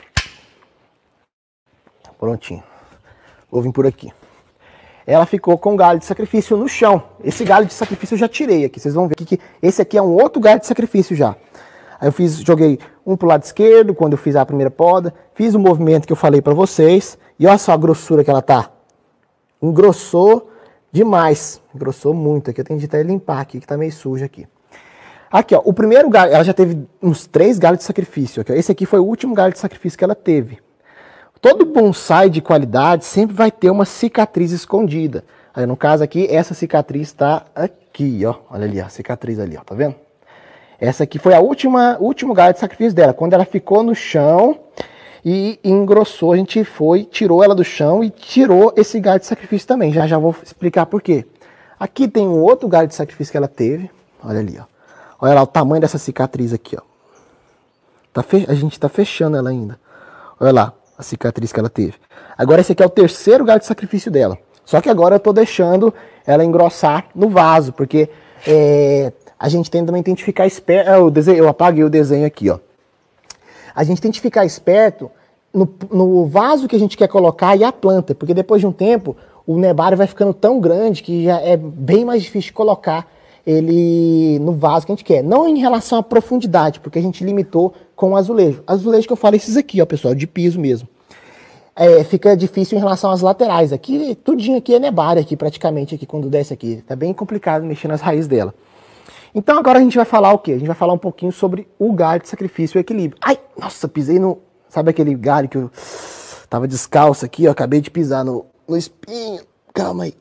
A: Prontinho. Vou vir por aqui. Ela ficou com o galho de sacrifício no chão. Esse galho de sacrifício eu já tirei aqui. Vocês vão ver que esse aqui é um outro galho de sacrifício já. Aí eu fiz, joguei um pro lado esquerdo quando eu fiz a primeira poda. Fiz o movimento que eu falei para vocês. E olha só a grossura que ela tá. Engrossou demais. Engrossou muito. Aqui eu tenho de até limpar aqui, que tá meio sujo aqui. Aqui, ó. O primeiro galho, ela já teve uns três galhos de sacrifício. Aqui, ó. Esse aqui foi o último galho de sacrifício que ela teve. Todo bonsai de qualidade sempre vai ter uma cicatriz escondida. Aí, no caso aqui, essa cicatriz está aqui, ó. Olha ali, ó, a cicatriz ali, ó. Tá vendo? Essa aqui foi a última, último galho de sacrifício dela. Quando ela ficou no chão e engrossou, a gente foi, tirou ela do chão e tirou esse galho de sacrifício também. Já já vou explicar por quê. Aqui tem um outro galho de sacrifício que ela teve. Olha ali, ó. Olha lá o tamanho dessa cicatriz aqui, ó. Tá fe... A gente tá fechando ela ainda. Olha lá a cicatriz que ela teve. Agora esse aqui é o terceiro galho de sacrifício dela. Só que agora eu tô deixando ela engrossar no vaso, porque é, a gente tem também tem que ficar esperto. Eu, desenho, eu apaguei o desenho aqui, ó. A gente tem que ficar esperto no, no vaso que a gente quer colocar e a planta, porque depois de um tempo o nebário vai ficando tão grande que já é bem mais difícil de colocar ele no vaso que a gente quer. Não em relação à profundidade, porque a gente limitou com o azulejo. Azulejo que eu falei esses aqui, ó, pessoal, de piso mesmo. É, fica difícil em relação às laterais. Aqui, tudinho aqui é nebário aqui, praticamente, aqui quando desce aqui. Tá bem complicado mexer nas raízes dela. Então agora a gente vai falar o quê? A gente vai falar um pouquinho sobre o galho de sacrifício e o equilíbrio. Ai, nossa, pisei no... Sabe aquele galho que eu tava descalço aqui, ó? Acabei de pisar no, no espinho. Calma aí.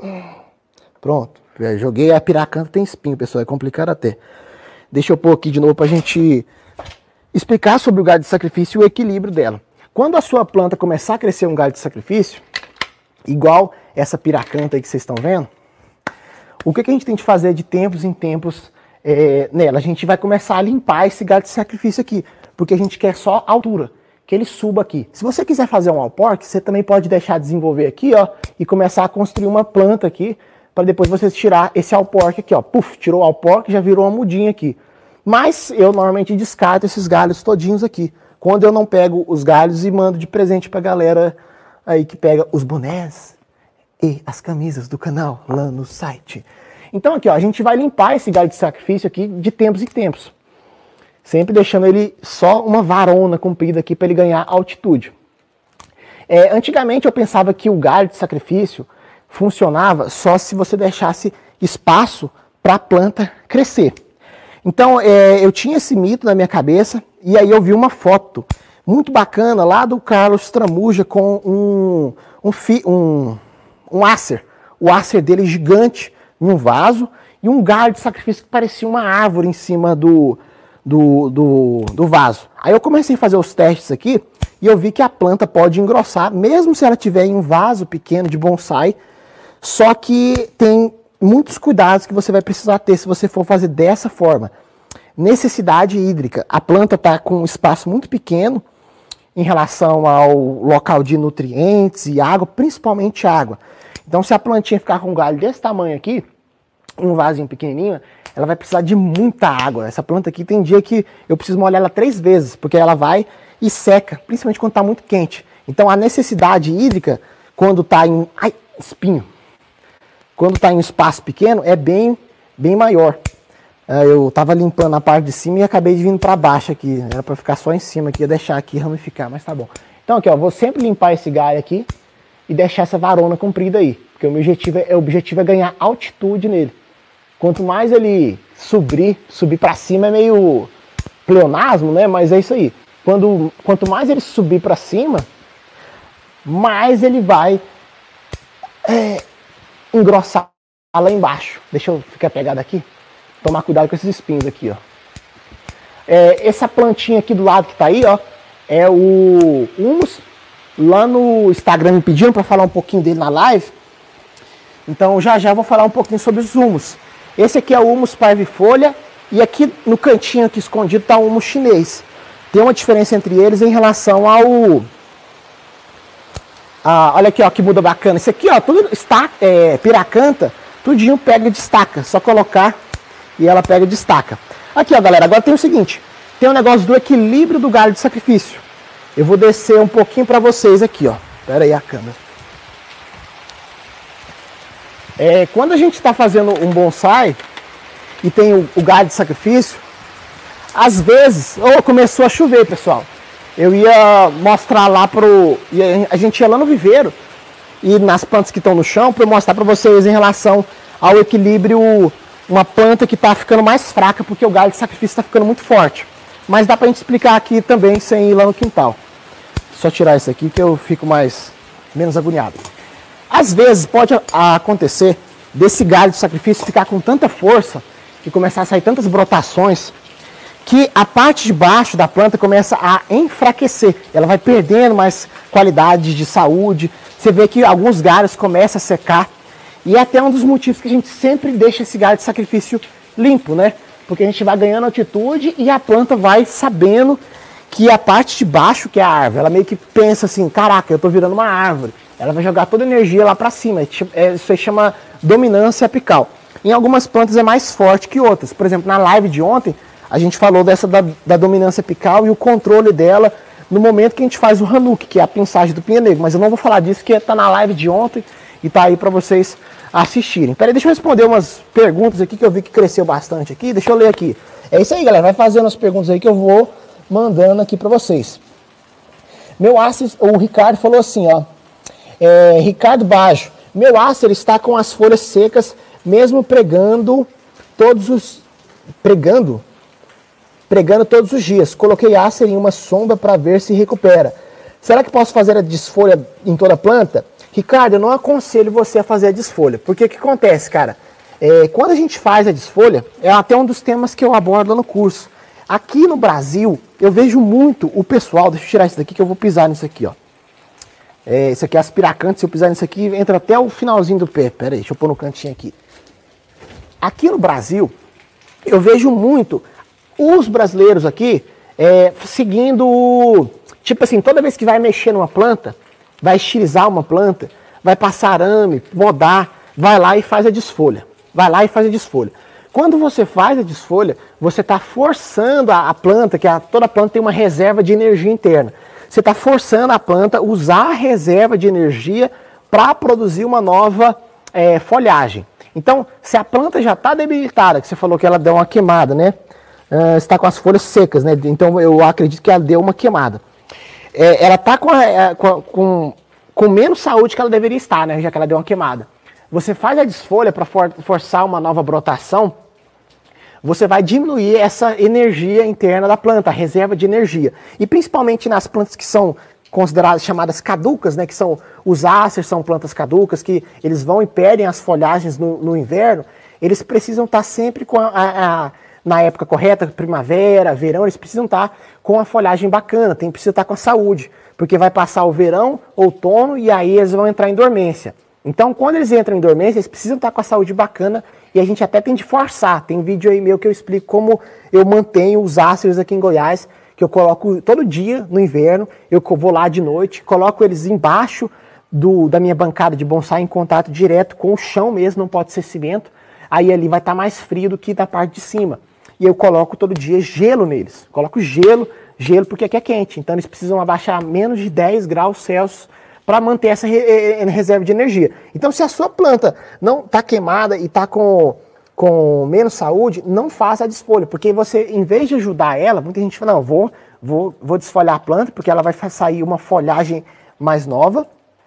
A: Pronto. Joguei a piracanta, tem espinho, pessoal. É complicado até. Deixa eu pôr aqui de novo pra gente explicar sobre o galho de sacrifício e o equilíbrio dela. Quando a sua planta começar a crescer um galho de sacrifício, igual essa piracanta aí que vocês estão vendo, o que, que a gente tem de fazer de tempos em tempos é, nela? A gente vai começar a limpar esse galho de sacrifício aqui, porque a gente quer só altura, que ele suba aqui. Se você quiser fazer um alporque, você também pode deixar desenvolver aqui, ó, e começar a construir uma planta aqui, para depois você tirar esse alporque aqui, ó. Puf, tirou o alporque, já virou uma mudinha aqui. Mas eu normalmente descarto esses galhos todinhos aqui. Quando eu não pego os galhos e mando de presente pra galera aí que pega os bonés e as camisas do canal lá no site. Então aqui, ó, a gente vai limpar esse galho de sacrifício aqui de tempos em tempos. Sempre deixando ele só uma varona comprida aqui para ele ganhar altitude. É, antigamente eu pensava que o galho de sacrifício funcionava só se você deixasse espaço para a planta crescer. Então é, eu tinha esse mito na minha cabeça e aí eu vi uma foto muito bacana lá do Carlos Tramuja com um, um, fi, um, um acer, o acer dele gigante em um vaso e um galho de sacrifício que parecia uma árvore em cima do, do, do, do vaso. Aí eu comecei a fazer os testes aqui e eu vi que a planta pode engrossar, mesmo se ela tiver em um vaso pequeno de bonsai. Só que tem muitos cuidados que você vai precisar ter se você for fazer dessa forma. Necessidade hídrica. A planta está com um espaço muito pequeno em relação ao local de nutrientes e água, principalmente água. Então se a plantinha ficar com um galho desse tamanho aqui, um vasinho pequenininho, ela vai precisar de muita água. Essa planta aqui tem dia que eu preciso molhar ela três vezes, porque ela vai e seca, principalmente quando está muito quente. Então a necessidade hídrica, quando está em... Ai, espinho! Quando está em um espaço pequeno, é bem, bem maior. Eu estava limpando a parte de cima e acabei de vir para baixo aqui. Era para ficar só em cima aqui, ia deixar aqui ramificar, mas tá bom. Então aqui, ó, vou sempre limpar esse galho aqui e deixar essa varona comprida aí. Porque o meu objetivo é, o objetivo é ganhar altitude nele. Quanto mais ele subir, subir para cima é meio pleonasmo, né? Mas é isso aí. Quando, quanto mais ele subir para cima, mais ele vai... É, engrossar lá embaixo. Deixa eu ficar pegado aqui. Tomar cuidado com esses espinhos aqui, ó. É, essa plantinha aqui do lado que tá aí, ó, é o humus. Lá no Instagram me pediram para falar um pouquinho dele na live. Então já já vou falar um pouquinho sobre os humus. Esse aqui é o humus parvifolha. E aqui no cantinho aqui escondido tá o humus chinês. Tem uma diferença entre eles em relação ao... Ah, olha aqui, ó, que muda bacana. Esse aqui, ó, tudo está, é, piracanta, tudinho pega e destaca. Só colocar e ela pega e destaca. Aqui, ó, galera, agora tem o seguinte. Tem o um negócio do equilíbrio do galho de sacrifício. Eu vou descer um pouquinho para vocês aqui, ó. Pera aí a câmera. É, quando a gente está fazendo um bonsai e tem o, o galho de sacrifício, às vezes... Oh, começou a chover, pessoal. Eu ia mostrar lá pro... A gente ia lá no viveiro e nas plantas que estão no chão para mostrar para vocês em relação ao equilíbrio, uma planta que está ficando mais fraca porque o galho de sacrifício está ficando muito forte. Mas dá para a gente explicar aqui também sem ir lá no quintal. Só tirar isso aqui que eu fico mais menos agoniado. Às vezes pode acontecer desse galho de sacrifício ficar com tanta força que começar a sair tantas brotações que a parte de baixo da planta começa a enfraquecer. Ela vai perdendo mais qualidade de saúde. Você vê que alguns galhos começam a secar. E é até um dos motivos que a gente sempre deixa esse galho de sacrifício limpo, né? Porque a gente vai ganhando altitude e a planta vai sabendo que a parte de baixo, que é a árvore, ela meio que pensa assim, caraca, eu tô virando uma árvore. Ela vai jogar toda a energia lá para cima. Isso aí chama dominância apical. Em algumas plantas é mais forte que outras. Por exemplo, na live de ontem, a gente falou dessa da, da dominância apical e o controle dela no momento que a gente faz o Hanukkah, que é a pinçagem do pinha negro. Mas eu não vou falar disso, que tá na live de ontem e tá aí para vocês assistirem. Peraí, deixa eu responder umas perguntas aqui que eu vi que cresceu bastante aqui. Deixa eu ler aqui. É isso aí, galera. Vai fazendo as perguntas aí que eu vou mandando aqui para vocês. Meu ácer, o Ricardo falou assim, ó. É, Ricardo Baggio. Meu ácer está com as folhas secas, mesmo pregando todos os... Pregando? Pregando todos os dias. Coloquei ácer em uma sombra para ver se recupera. Será que posso fazer a desfolha em toda a planta? Ricardo, eu não aconselho você a fazer a desfolha. Porque o que acontece, cara? É, quando a gente faz a desfolha, é até um dos temas que eu abordo no curso. Aqui no Brasil, eu vejo muito o pessoal... Deixa eu tirar isso daqui que eu vou pisar nisso aqui, ó. É, isso aqui é aspiracante, se eu pisar nisso aqui, entra até o finalzinho do pé. Pera aí, deixa eu pôr no cantinho aqui. Aqui no Brasil, eu vejo muito os brasileiros aqui é, seguindo... Tipo assim, toda vez que vai mexer numa planta, vai estilizar uma planta, vai passar arame, podar, vai lá e faz a desfolha. Vai lá e faz a desfolha. Quando você faz a desfolha, você está forçando a, a planta, que a, toda planta tem uma reserva de energia interna. Você está forçando a planta a usar a reserva de energia para produzir uma nova é, folhagem. Então, se a planta já está debilitada, que você falou que ela deu uma queimada, né? Uh, está com as folhas secas, né? Então, eu acredito que ela deu uma queimada. É, ela está com, com, com, com menos saúde que ela deveria estar, né? Já que ela deu uma queimada. Você faz a desfolha para for, forçar uma nova brotação, você vai diminuir essa energia interna da planta, a reserva de energia. E principalmente nas plantas que são consideradas chamadas caducas, né, que são os áceres, são plantas caducas, que eles vão e perdem as folhagens no, no inverno, eles precisam estar sempre com a, a, a, na época correta, primavera, verão, eles precisam estar com a folhagem bacana, tem, precisa estar com a saúde, porque vai passar o verão, outono, e aí eles vão entrar em dormência. Então, quando eles entram em dormência, eles precisam estar com a saúde bacana e a gente até tem de forçar. Tem vídeo aí meu que eu explico como eu mantenho os áceros aqui em Goiás, que eu coloco todo dia no inverno, eu vou lá de noite, coloco eles embaixo do, da minha bancada de bonsai em contato direto com o chão mesmo, não pode ser cimento. Aí ali vai estar mais frio do que da parte de cima. E eu coloco todo dia gelo neles. Coloco gelo, gelo porque aqui é quente. Então eles precisam abaixar menos de dez graus Celsius para manter essa reserva de energia. Então, se a sua planta não está queimada e está com, com menos saúde, não faça a desfolha, porque você, em vez de ajudar ela, muita gente fala, não, vou, vou, vou desfolhar a planta, porque ela vai sair uma folhagem mais nova,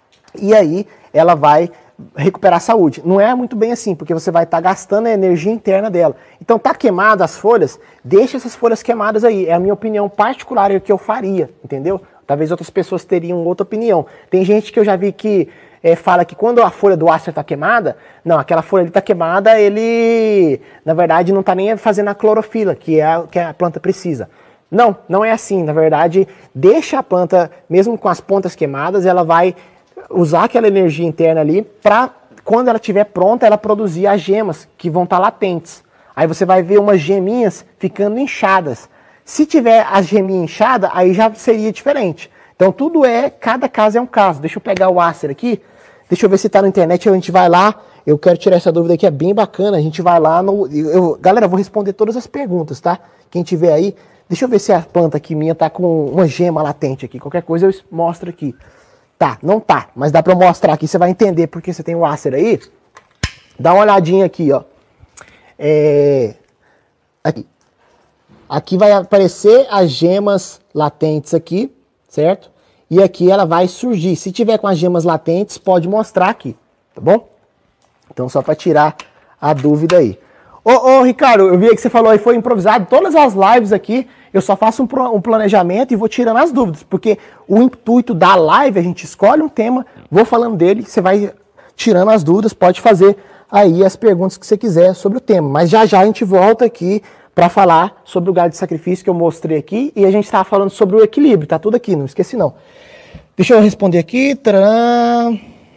A: e aí ela vai recuperar a saúde. Não é muito bem assim, porque você vai estar tá gastando a energia interna dela. Então, tá queimada as folhas, deixa essas folhas queimadas aí. É a minha opinião particular, é o que eu faria, entendeu? Talvez outras pessoas teriam outra opinião. Tem gente que eu já vi que é, fala que quando a folha do ácer está queimada, não, aquela folha está queimada, ele, na verdade, não está nem fazendo a clorofila, que é a que a planta precisa. Não, não é assim. Na verdade, deixa a planta, mesmo com as pontas queimadas, ela vai usar aquela energia interna ali para, quando ela estiver pronta, ela produzir as gemas que vão estar latentes. Aí você vai ver umas geminhas ficando inchadas. Se tiver as geminhas inchadas, aí já seria diferente. Então tudo é, cada caso é um caso. Deixa eu pegar o ácer aqui, deixa eu ver se está na internet, a gente vai lá. Eu quero tirar essa dúvida aqui, é bem bacana. A gente vai lá no... Eu, galera, eu vou responder todas as perguntas, tá? Quem tiver aí, deixa eu ver se a planta aqui minha tá com uma gema latente aqui. Qualquer coisa eu mostro aqui. Tá, não tá, mas dá para mostrar aqui, você vai entender porque você tem o ácer aí. Dá uma olhadinha aqui, ó. É... Aqui. Aqui vai aparecer as gemas latentes aqui, certo? E aqui ela vai surgir. Se tiver com as gemas latentes, pode mostrar aqui, tá bom? Então só para tirar a dúvida aí. Ô, ô, Ricardo, eu vi que você falou aí, foi improvisado. Todas as lives aqui, eu só faço um, um planejamento e vou tirando as dúvidas. Porque o intuito da live, a gente escolhe um tema, vou falando dele, você vai tirando as dúvidas, pode fazer aí as perguntas que você quiser sobre o tema. Mas já já a gente volta aqui para falar sobre o gado de sacrifício que eu mostrei aqui. E a gente estava falando sobre o equilíbrio, tá tudo aqui, não esqueci não. Deixa eu responder aqui. Tcharam.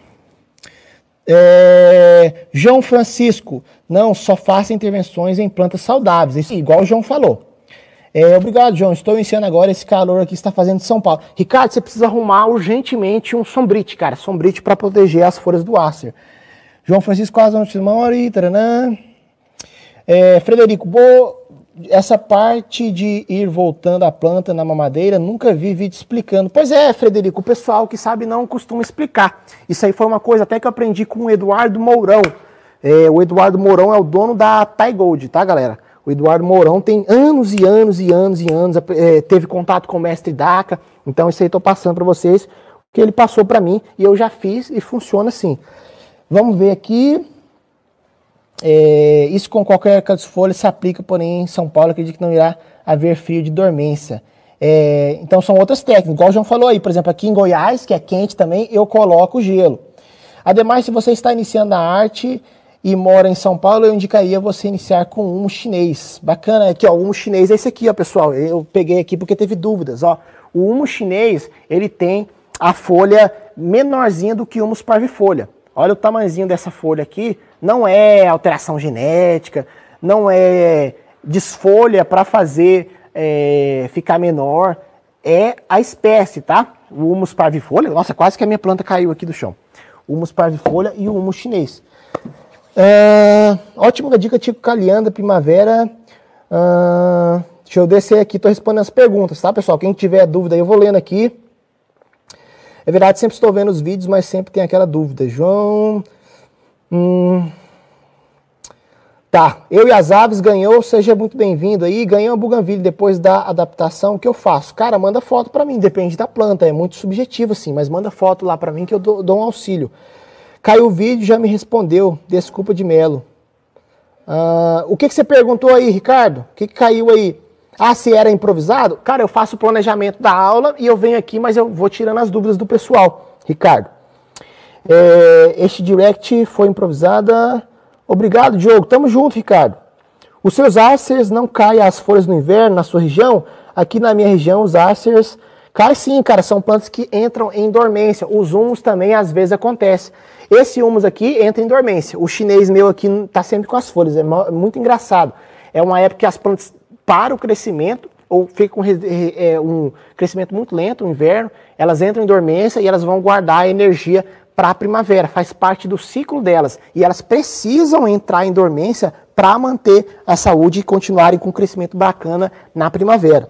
A: É, João Francisco, não, só faça intervenções em plantas saudáveis, isso, igual o João falou. É, obrigado, João, estou iniciando agora, esse calor aqui está fazendo em São Paulo. Ricardo, você precisa arrumar urgentemente um sombrite, cara, sombrite para proteger as folhas do ácer. João Francisco, quase não te mori, taranã. É, Frederico, boa, essa parte de ir voltando a planta na mamadeira, nunca vi vídeo explicando. Pois é, Frederico, o pessoal que sabe não costuma explicar. Isso aí foi uma coisa até que eu aprendi com o Eduardo Mourão. É, o Eduardo Mourão é o dono da Thai Gold, tá, galera? O Eduardo Mourão tem anos e anos e anos e anos, é, teve contato com o mestre Daca, então isso aí eu tô passando para vocês, o que ele passou para mim, e eu já fiz e funciona assim. Vamos ver aqui. É, isso com qualquer caducifolha se aplica, porém em São Paulo acredito que não irá haver frio de dormência. É, então são outras técnicas, igual o João falou aí, por exemplo, aqui em Goiás, que é quente também, eu coloco gelo. Ademais, se você está iniciando a arte e mora em São Paulo, eu indicaria você iniciar com humo chinês. Bacana, aqui ó, o humo chinês é esse aqui, ó, pessoal, eu peguei aqui porque teve dúvidas, ó. O humo chinês, ele tem a folha menorzinha do que o humus parvifolha. Olha o tamanhozinho dessa folha aqui, não é alteração genética, não é desfolha para fazer é, ficar menor, é a espécie, tá? O humus parvifolha, nossa, quase que a minha planta caiu aqui do chão. O humus parvifolha e o humus chinês. É, ótima dica, Tico Calianda, primavera. Uh, deixa eu descer aqui, tô respondendo as perguntas, tá, pessoal? Quem tiver dúvida, eu vou lendo aqui. É verdade, sempre estou vendo os vídeos, mas sempre tem aquela dúvida. João... Hum, tá, eu e as aves ganhou, seja muito bem-vindo aí. Ganhei uma buganvília depois da adaptação, o que eu faço? Cara, manda foto pra mim, depende da planta, é muito subjetivo assim, mas manda foto lá pra mim que eu dou, dou um auxílio. Caiu o vídeo, já me respondeu, desculpa de Melo. Uh, o que, que você perguntou aí, Ricardo? O que, que caiu aí? Ah, se era improvisado? Cara, eu faço o planejamento da aula e eu venho aqui, mas eu vou tirando as dúvidas do pessoal. Ricardo, é, este direct foi improvisada. Obrigado, Diogo. Tamo junto, Ricardo. Os seus áceres não caem as folhas no inverno na sua região? Aqui na minha região, os áceres caem sim, cara. São plantas que entram em dormência. Os humus também, às vezes, acontece. Esse humus aqui entra em dormência. O chinês meu aqui tá sempre com as folhas. É muito engraçado. É uma época que as plantas para o crescimento, ou fica com é, um crescimento muito lento, no inverno, elas entram em dormência e elas vão guardar a energia para a primavera, faz parte do ciclo delas. E elas precisam entrar em dormência para manter a saúde e continuarem com um crescimento bacana na primavera.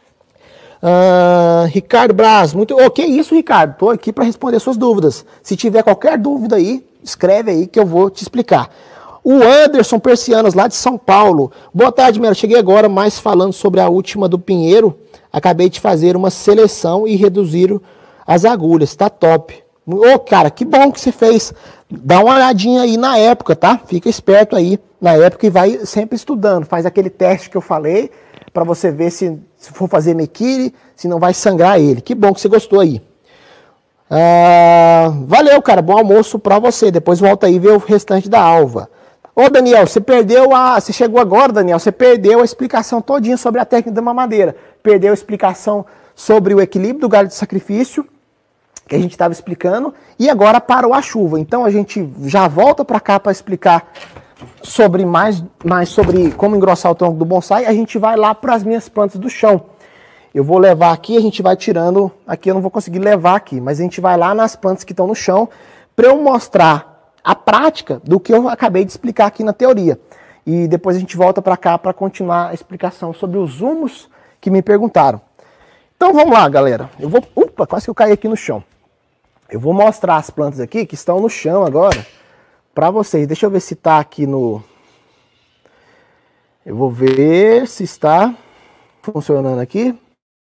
A: Uh, Ricardo Braz, muito... Oh, que isso, Ricardo? Estou aqui para responder suas dúvidas. Se tiver qualquer dúvida aí, escreve aí que eu vou te explicar. O Anderson Persianos, lá de São Paulo. Boa tarde, Melo. Cheguei agora mais falando sobre a última do Pinheiro. Acabei de fazer uma seleção e reduzir as agulhas. Tá top. Ô, oh, cara, que bom que você fez. Dá uma olhadinha aí na época, tá? Fica esperto aí na época e vai sempre estudando. Faz aquele teste que eu falei para você ver se, se for fazer mequire, se não vai sangrar ele. Que bom que você gostou aí. Ah, valeu, cara. Bom almoço pra você. Depois volta aí e vê o restante da alva. Ô, Daniel, você perdeu a... Você chegou agora, Daniel. Você perdeu a explicação todinha sobre a técnica da mamadeira. Perdeu a explicação sobre o equilíbrio do galho de sacrifício, que a gente estava explicando. E agora parou a chuva. Então a gente já volta pra cá para explicar sobre mais, mais sobre como engrossar o tronco do bonsai. A gente vai lá para as minhas plantas do chão. Eu vou levar aqui, a gente vai tirando, aqui eu não vou conseguir levar aqui, mas a gente vai lá nas plantas que estão no chão para eu mostrar a prática do que eu acabei de explicar aqui na teoria. E depois a gente volta para cá para continuar a explicação sobre os humus que me perguntaram. Então vamos lá, galera. Eu vou, opa, quase que eu caí aqui no chão. Eu vou mostrar as plantas aqui que estão no chão agora para vocês. Deixa eu ver se está aqui no... Eu vou ver se está funcionando aqui.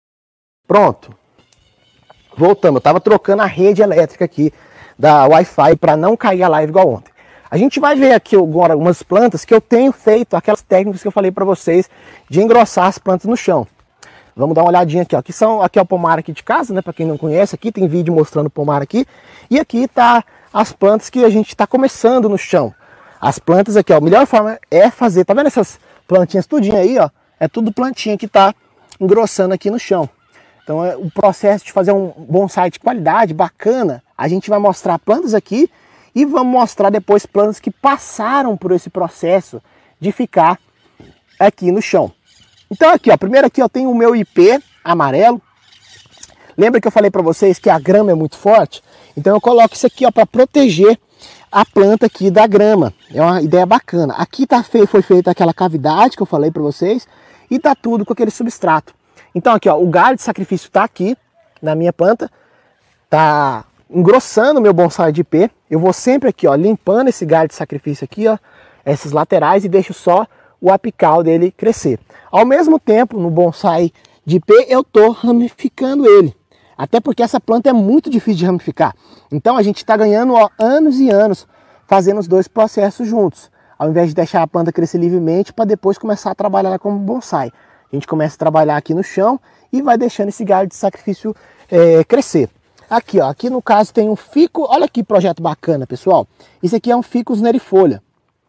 A: Pronto. Voltando, eu estava trocando a rede elétrica aqui da Wi-Fi para não cair a live igual ontem. A gente vai ver aqui agora algumas plantas que eu tenho feito, aquelas técnicas que eu falei para vocês de engrossar as plantas no chão. Vamos dar uma olhadinha aqui, ó. Aqui, são, aqui é o pomar aqui de casa, né? Para quem não conhece, aqui tem vídeo mostrando o pomar aqui. E aqui tá as plantas que a gente está começando no chão. As plantas aqui, ó. A melhor forma é fazer, tá vendo essas plantinhas tudinho aí, ó? É tudo plantinha que tá engrossando aqui no chão. Então é o processo de fazer um bonsai de qualidade, bacana, a gente vai mostrar plantas aqui e vamos mostrar depois plantas que passaram por esse processo de ficar aqui no chão. Então aqui, ó, primeiro aqui eu tenho o meu I P amarelo. Lembra que eu falei para vocês que a grama é muito forte? Então eu coloco isso aqui, ó, para proteger a planta aqui da grama. É uma ideia bacana. Aqui tá feio, foi feita aquela cavidade que eu falei para vocês e tá tudo com aquele substrato. Então aqui, ó, o galho de sacrifício está aqui na minha planta, tá engrossando o meu bonsai de I P. Eu vou sempre aqui, ó, limpando esse galho de sacrifício aqui, ó, esses laterais e deixo só o apical dele crescer. Ao mesmo tempo, no bonsai de I P, eu tô ramificando ele. Até porque essa planta é muito difícil de ramificar. Então a gente está ganhando, ó, anos e anos fazendo os dois processos juntos. Ao invés de deixar a planta crescer livremente para depois começar a trabalhar como bonsai. A gente começa a trabalhar aqui no chão e vai deixando esse galho de sacrifício é, crescer. Aqui, ó, aqui no caso tem um fico, olha que projeto bacana, pessoal. Isso aqui é um ficus nerifolia.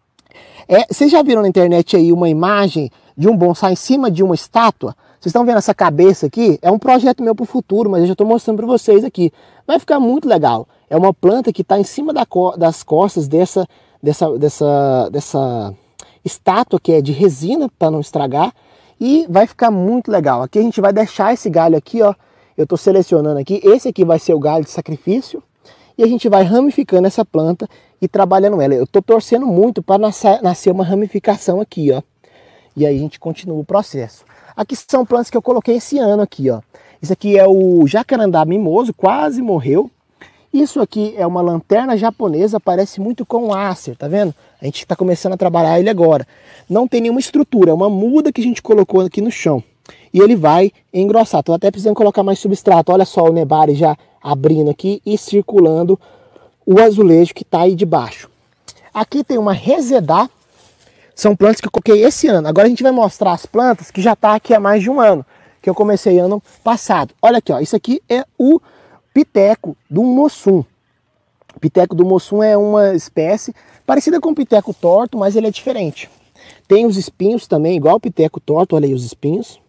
A: É, vocês já viram na internet aí uma imagem de um bonsai em cima de uma estátua? Vocês estão vendo essa cabeça aqui? É um projeto meu para o futuro, mas eu já estou mostrando para vocês aqui. Vai ficar muito legal. É uma planta que está em cima da co das costas dessa, dessa, dessa, dessa estátua que é de resina para não estragar. E vai ficar muito legal. Aqui a gente vai deixar esse galho aqui, ó. Eu estou selecionando aqui. Esse aqui vai ser o galho de sacrifício. E a gente vai ramificando essa planta e trabalhando ela. Eu estou torcendo muito para nascer, nascer uma ramificação aqui, ó. E aí a gente continua o processo. Aqui são plantas que eu coloquei esse ano aqui, ó. Isso aqui é o jacarandá mimoso, quase morreu. Isso aqui é uma lanterna japonesa, parece muito com o Acer, tá vendo? A gente está começando a trabalhar ele agora. Não tem nenhuma estrutura, é uma muda que a gente colocou aqui no chão. E ele vai engrossar. Estou até precisando colocar mais substrato. Olha só o nebari já abrindo aqui e circulando o azulejo que está aí de baixo. Aqui tem uma resedá. São plantas que eu coloquei esse ano. Agora a gente vai mostrar as plantas que já está aqui há mais de um ano. Que eu comecei ano passado. Olha aqui, ó. Isso aqui é o piteco do mossum. O piteco do mossum é uma espécie parecida com o piteco torto, mas ele é diferente. Tem os espinhos também, igual o piteco torto, olha aí os espinhos.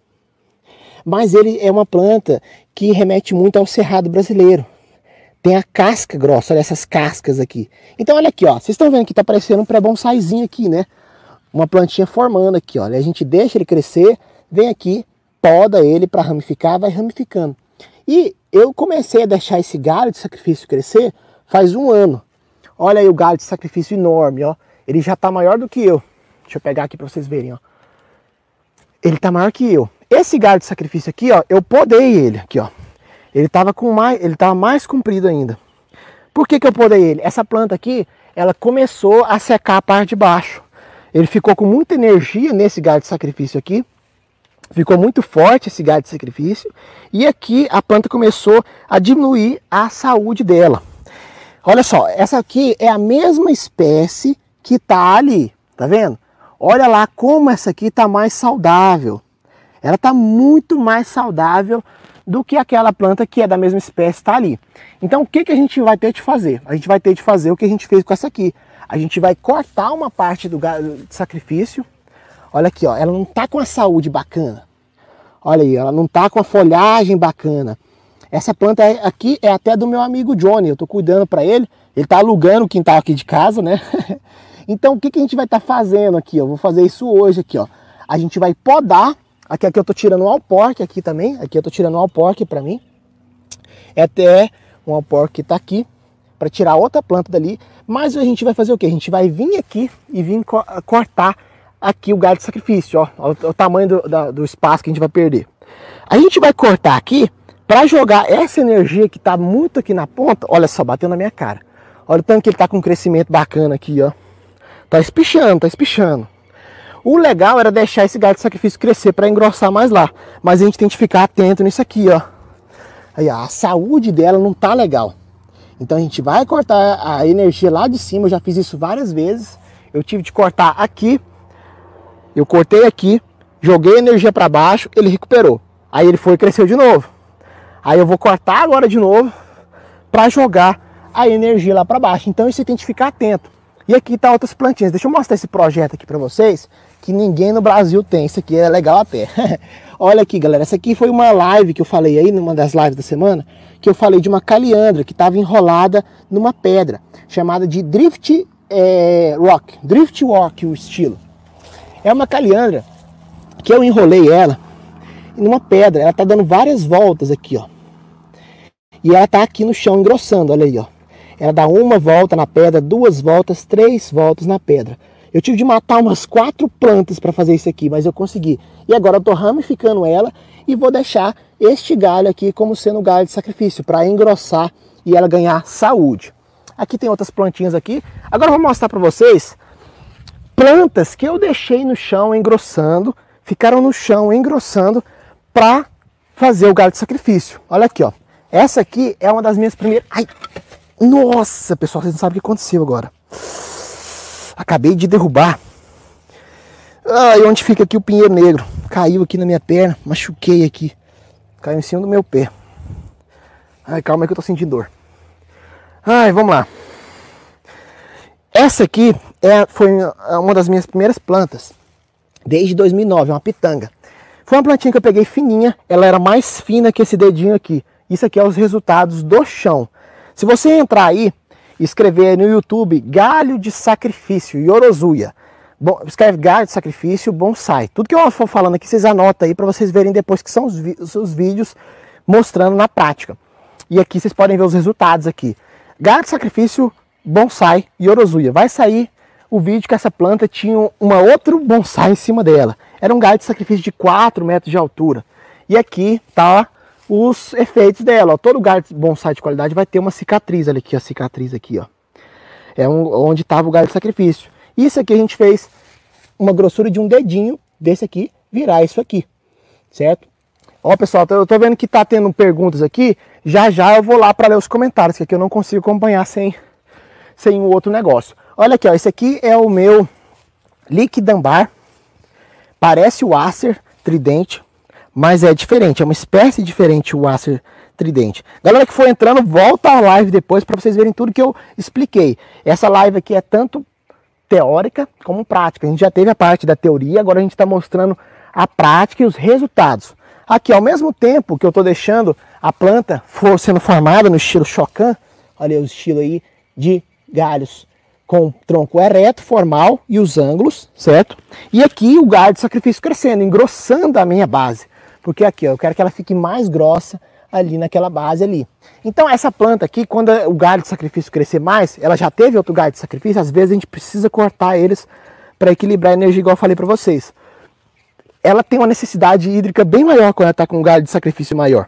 A: Mas ele é uma planta que remete muito ao cerrado brasileiro. Tem a casca grossa, olha essas cascas aqui. Então olha aqui, ó, vocês estão vendo que tá parecendo um pré-bonsaizinho aqui, né? Uma plantinha formando aqui, olha. A gente deixa ele crescer, vem aqui, poda ele para ramificar, vai ramificando. E eu comecei a deixar esse galho de sacrifício crescer faz um ano. Olha aí o galho de sacrifício enorme, ó. Ele já tá maior do que eu. Deixa eu pegar aqui para vocês verem, ó. Ele tá maior que eu. Esse galho de sacrifício aqui, ó, eu podei ele aqui, ó. Ele tava com mais, ele tava mais comprido ainda. Por que que eu podei ele? Essa planta aqui, ela começou a secar a parte de baixo. Ele ficou com muita energia nesse galho de sacrifício aqui. Ficou muito forte esse galho de sacrifício. E aqui a planta começou a diminuir a saúde dela. Olha só, essa aqui é a mesma espécie que tá ali, tá vendo? Olha lá como essa aqui tá mais saudável. Ela tá muito mais saudável do que aquela planta que é da mesma espécie está ali. Então o que, que a gente vai ter de fazer? A gente vai ter de fazer o que a gente fez com essa aqui. A gente vai cortar uma parte do galho de sacrifício. Olha aqui, ó, ela não tá com a saúde bacana. Olha aí, ela não tá com a folhagem bacana. Essa planta aqui é até do meu amigo Johnny, eu tô cuidando para ele. Ele tá alugando o quintal aqui de casa, né? Então o que, que a gente vai estar tá fazendo aqui? Eu vou fazer isso hoje aqui, ó. A gente vai podar. Aqui, aqui eu tô tirando um alporque aqui também. Aqui eu tô tirando um alporque para mim. É até um alporque que tá aqui para tirar outra planta dali. Mas a gente vai fazer o quê? A gente vai vir aqui e vir co cortar aqui o galho de sacrifício, ó. Olha o tamanho do, da, do espaço que a gente vai perder. A gente vai cortar aqui para jogar essa energia que tá muito aqui na ponta. Olha só, bateu na minha cara. Olha o tanto que ele tá com um crescimento bacana aqui, ó. Tá espichando, tá espichando. O legal era deixar esse galho de sacrifício crescer para engrossar mais lá. Mas a gente tem que ficar atento nisso aqui, ó. Aí, ó, a saúde dela não tá legal. Então a gente vai cortar a energia lá de cima. Eu já fiz isso várias vezes. Eu tive de cortar aqui. Eu cortei aqui, joguei a energia para baixo, ele recuperou. Aí ele foi e cresceu de novo. Aí eu vou cortar agora de novo para jogar a energia lá para baixo. Então você tem que ficar atento. E aqui tá outras plantinhas. Deixa eu mostrar esse projeto aqui para vocês, que ninguém no Brasil tem. Isso aqui é legal até. Olha aqui, galera. Essa aqui foi uma live que eu falei aí, numa das lives da semana, que eu falei de uma caliandra que estava enrolada numa pedra, chamada de Drift é, Rock. Drift Rock, o estilo. É uma caliandra que eu enrolei ela numa pedra. Ela tá dando várias voltas aqui, ó. E ela tá aqui no chão engrossando, olha aí, ó. Ela dá uma volta na pedra, duas voltas, três voltas na pedra. Eu tive de matar umas quatro plantas para fazer isso aqui, mas eu consegui. E agora eu tô ramificando ela e vou deixar este galho aqui como sendo galho de sacrifício, para engrossar e ela ganhar saúde. Aqui tem outras plantinhas aqui. Agora eu vou mostrar para vocês plantas que eu deixei no chão engrossando, ficaram no chão engrossando para fazer o galho de sacrifício. Olha aqui, ó. Essa aqui é uma das minhas primeiras... Ai! Nossa, pessoal, vocês não sabem o que aconteceu agora. Acabei de derrubar. Ai, onde fica aqui o pinheiro negro? Caiu aqui na minha perna, machuquei aqui. Caiu em cima do meu pé. Ai, calma aí que eu tô sentindo dor. Ai, vamos lá. Essa aqui é, foi uma das minhas primeiras plantas. Desde dois mil e nove, uma pitanga. Foi uma plantinha que eu peguei fininha. Ela era mais fina que esse dedinho aqui. Isso aqui é os resultados do chão. Se você entrar aí e escrever no YouTube galho de sacrifício, Yorozuya, bom, escreve galho de sacrifício, bonsai. Tudo que eu for falando aqui, vocês anotam aí para vocês verem depois, que são os, os, os vídeos mostrando na prática. E aqui vocês podem ver os resultados aqui. Galho de sacrifício, bonsai, Yorozuya. Vai sair o vídeo que essa planta tinha uma outro bonsai em cima dela. Era um galho de sacrifício de quatro metros de altura. E aqui tá os efeitos dela, ó. Todo galho de bonsai de qualidade vai ter uma cicatriz ali, aqui, a cicatriz aqui, ó. É um, onde estava o galho de sacrifício. Isso aqui a gente fez uma grossura de um dedinho desse aqui virar isso aqui, certo? Ó, pessoal, eu tô vendo que tá tendo perguntas aqui. Já já eu vou lá para ler os comentários, que aqui eu não consigo acompanhar sem sem o outro negócio. Olha aqui, ó, esse aqui é o meu liquidambar. Parece o Acer tridente, mas é diferente, é uma espécie diferente o Acer tridente. Galera que for entrando, volta a live depois para vocês verem tudo que eu expliquei. Essa live aqui é tanto teórica como prática. A gente já teve a parte da teoria, agora a gente está mostrando a prática e os resultados. Aqui, ao mesmo tempo que eu estou deixando a planta for sendo formada no estilo Shokan, olha aí o estilo aí de galhos com tronco ereto, formal e os ângulos, certo? E aqui o galho de sacrifício crescendo, engrossando a minha base. Porque aqui, ó, eu quero que ela fique mais grossa ali naquela base ali. Então essa planta aqui, quando o galho de sacrifício crescer mais, ela já teve outro galho de sacrifício, às vezes a gente precisa cortar eles para equilibrar a energia, igual eu falei para vocês. Ela tem uma necessidade hídrica bem maior quando ela está com um galho de sacrifício maior.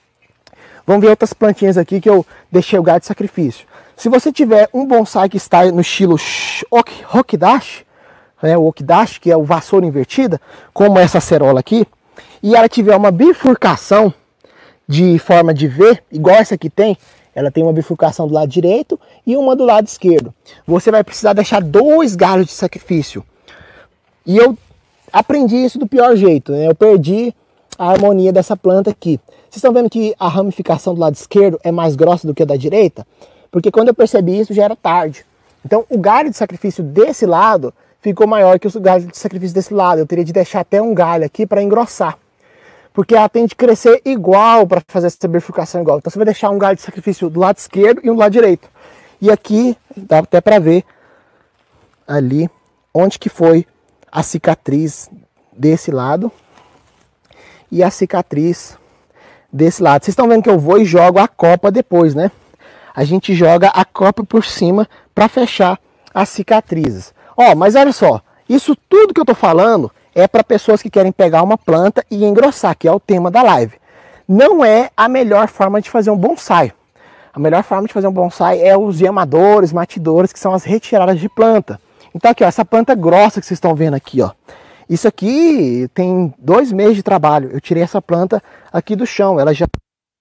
A: Vamos ver outras plantinhas aqui que eu deixei o galho de sacrifício. Se você tiver um bonsai que está no estilo Hokidashi, né, o Okidashi, que é o vassoura invertida, como essa acerola aqui, e ela tiver uma bifurcação de forma de V, igual essa aqui tem, ela tem uma bifurcação do lado direito e uma do lado esquerdo. Você vai precisar deixar dois galhos de sacrifício. E eu aprendi isso do pior jeito, né? Eu perdi a harmonia dessa planta aqui. Vocês estão vendo que a ramificação do lado esquerdo é mais grossa do que a da direita? Porque quando eu percebi isso já era tarde. Então o galho de sacrifício desse lado ficou maior que o galho de sacrifício desse lado. Eu teria de deixar até um galho aqui para engrossar. Porque ela tem de crescer igual para fazer essa bifurcação igual. Então você vai deixar um galho de sacrifício do lado esquerdo e um do lado direito. E aqui dá até para ver ali onde que foi a cicatriz desse lado e a cicatriz desse lado. Vocês estão vendo que eu vou e jogo a copa depois, né? A gente joga a copa por cima para fechar as cicatrizes. Ó, mas olha só, isso tudo que eu tô falando é para pessoas que querem pegar uma planta e engrossar, que é o tema da live. Não é a melhor forma de fazer um bonsai. A melhor forma de fazer um bonsai é os yamadores, matidores, que são as retiradas de planta. Então aqui, ó, essa planta grossa que vocês estão vendo aqui, ó. Isso aqui tem dois meses de trabalho. Eu tirei essa planta aqui do chão. Ela já...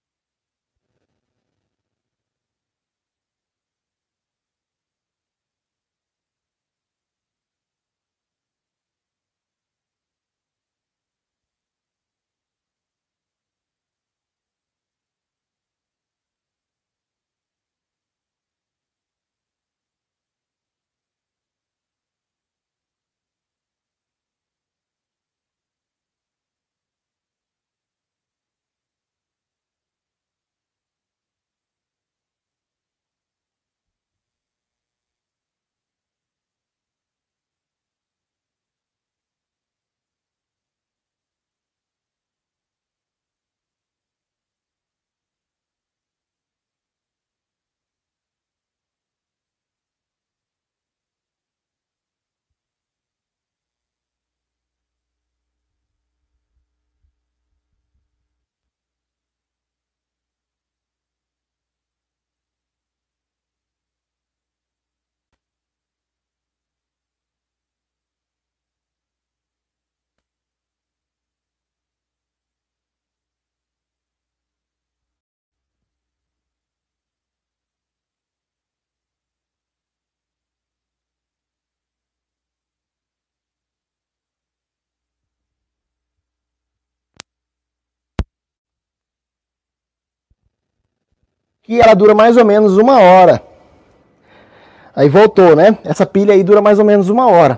A: que ela dura mais ou menos uma hora. Aí voltou, né? Essa pilha aí dura mais ou menos uma hora.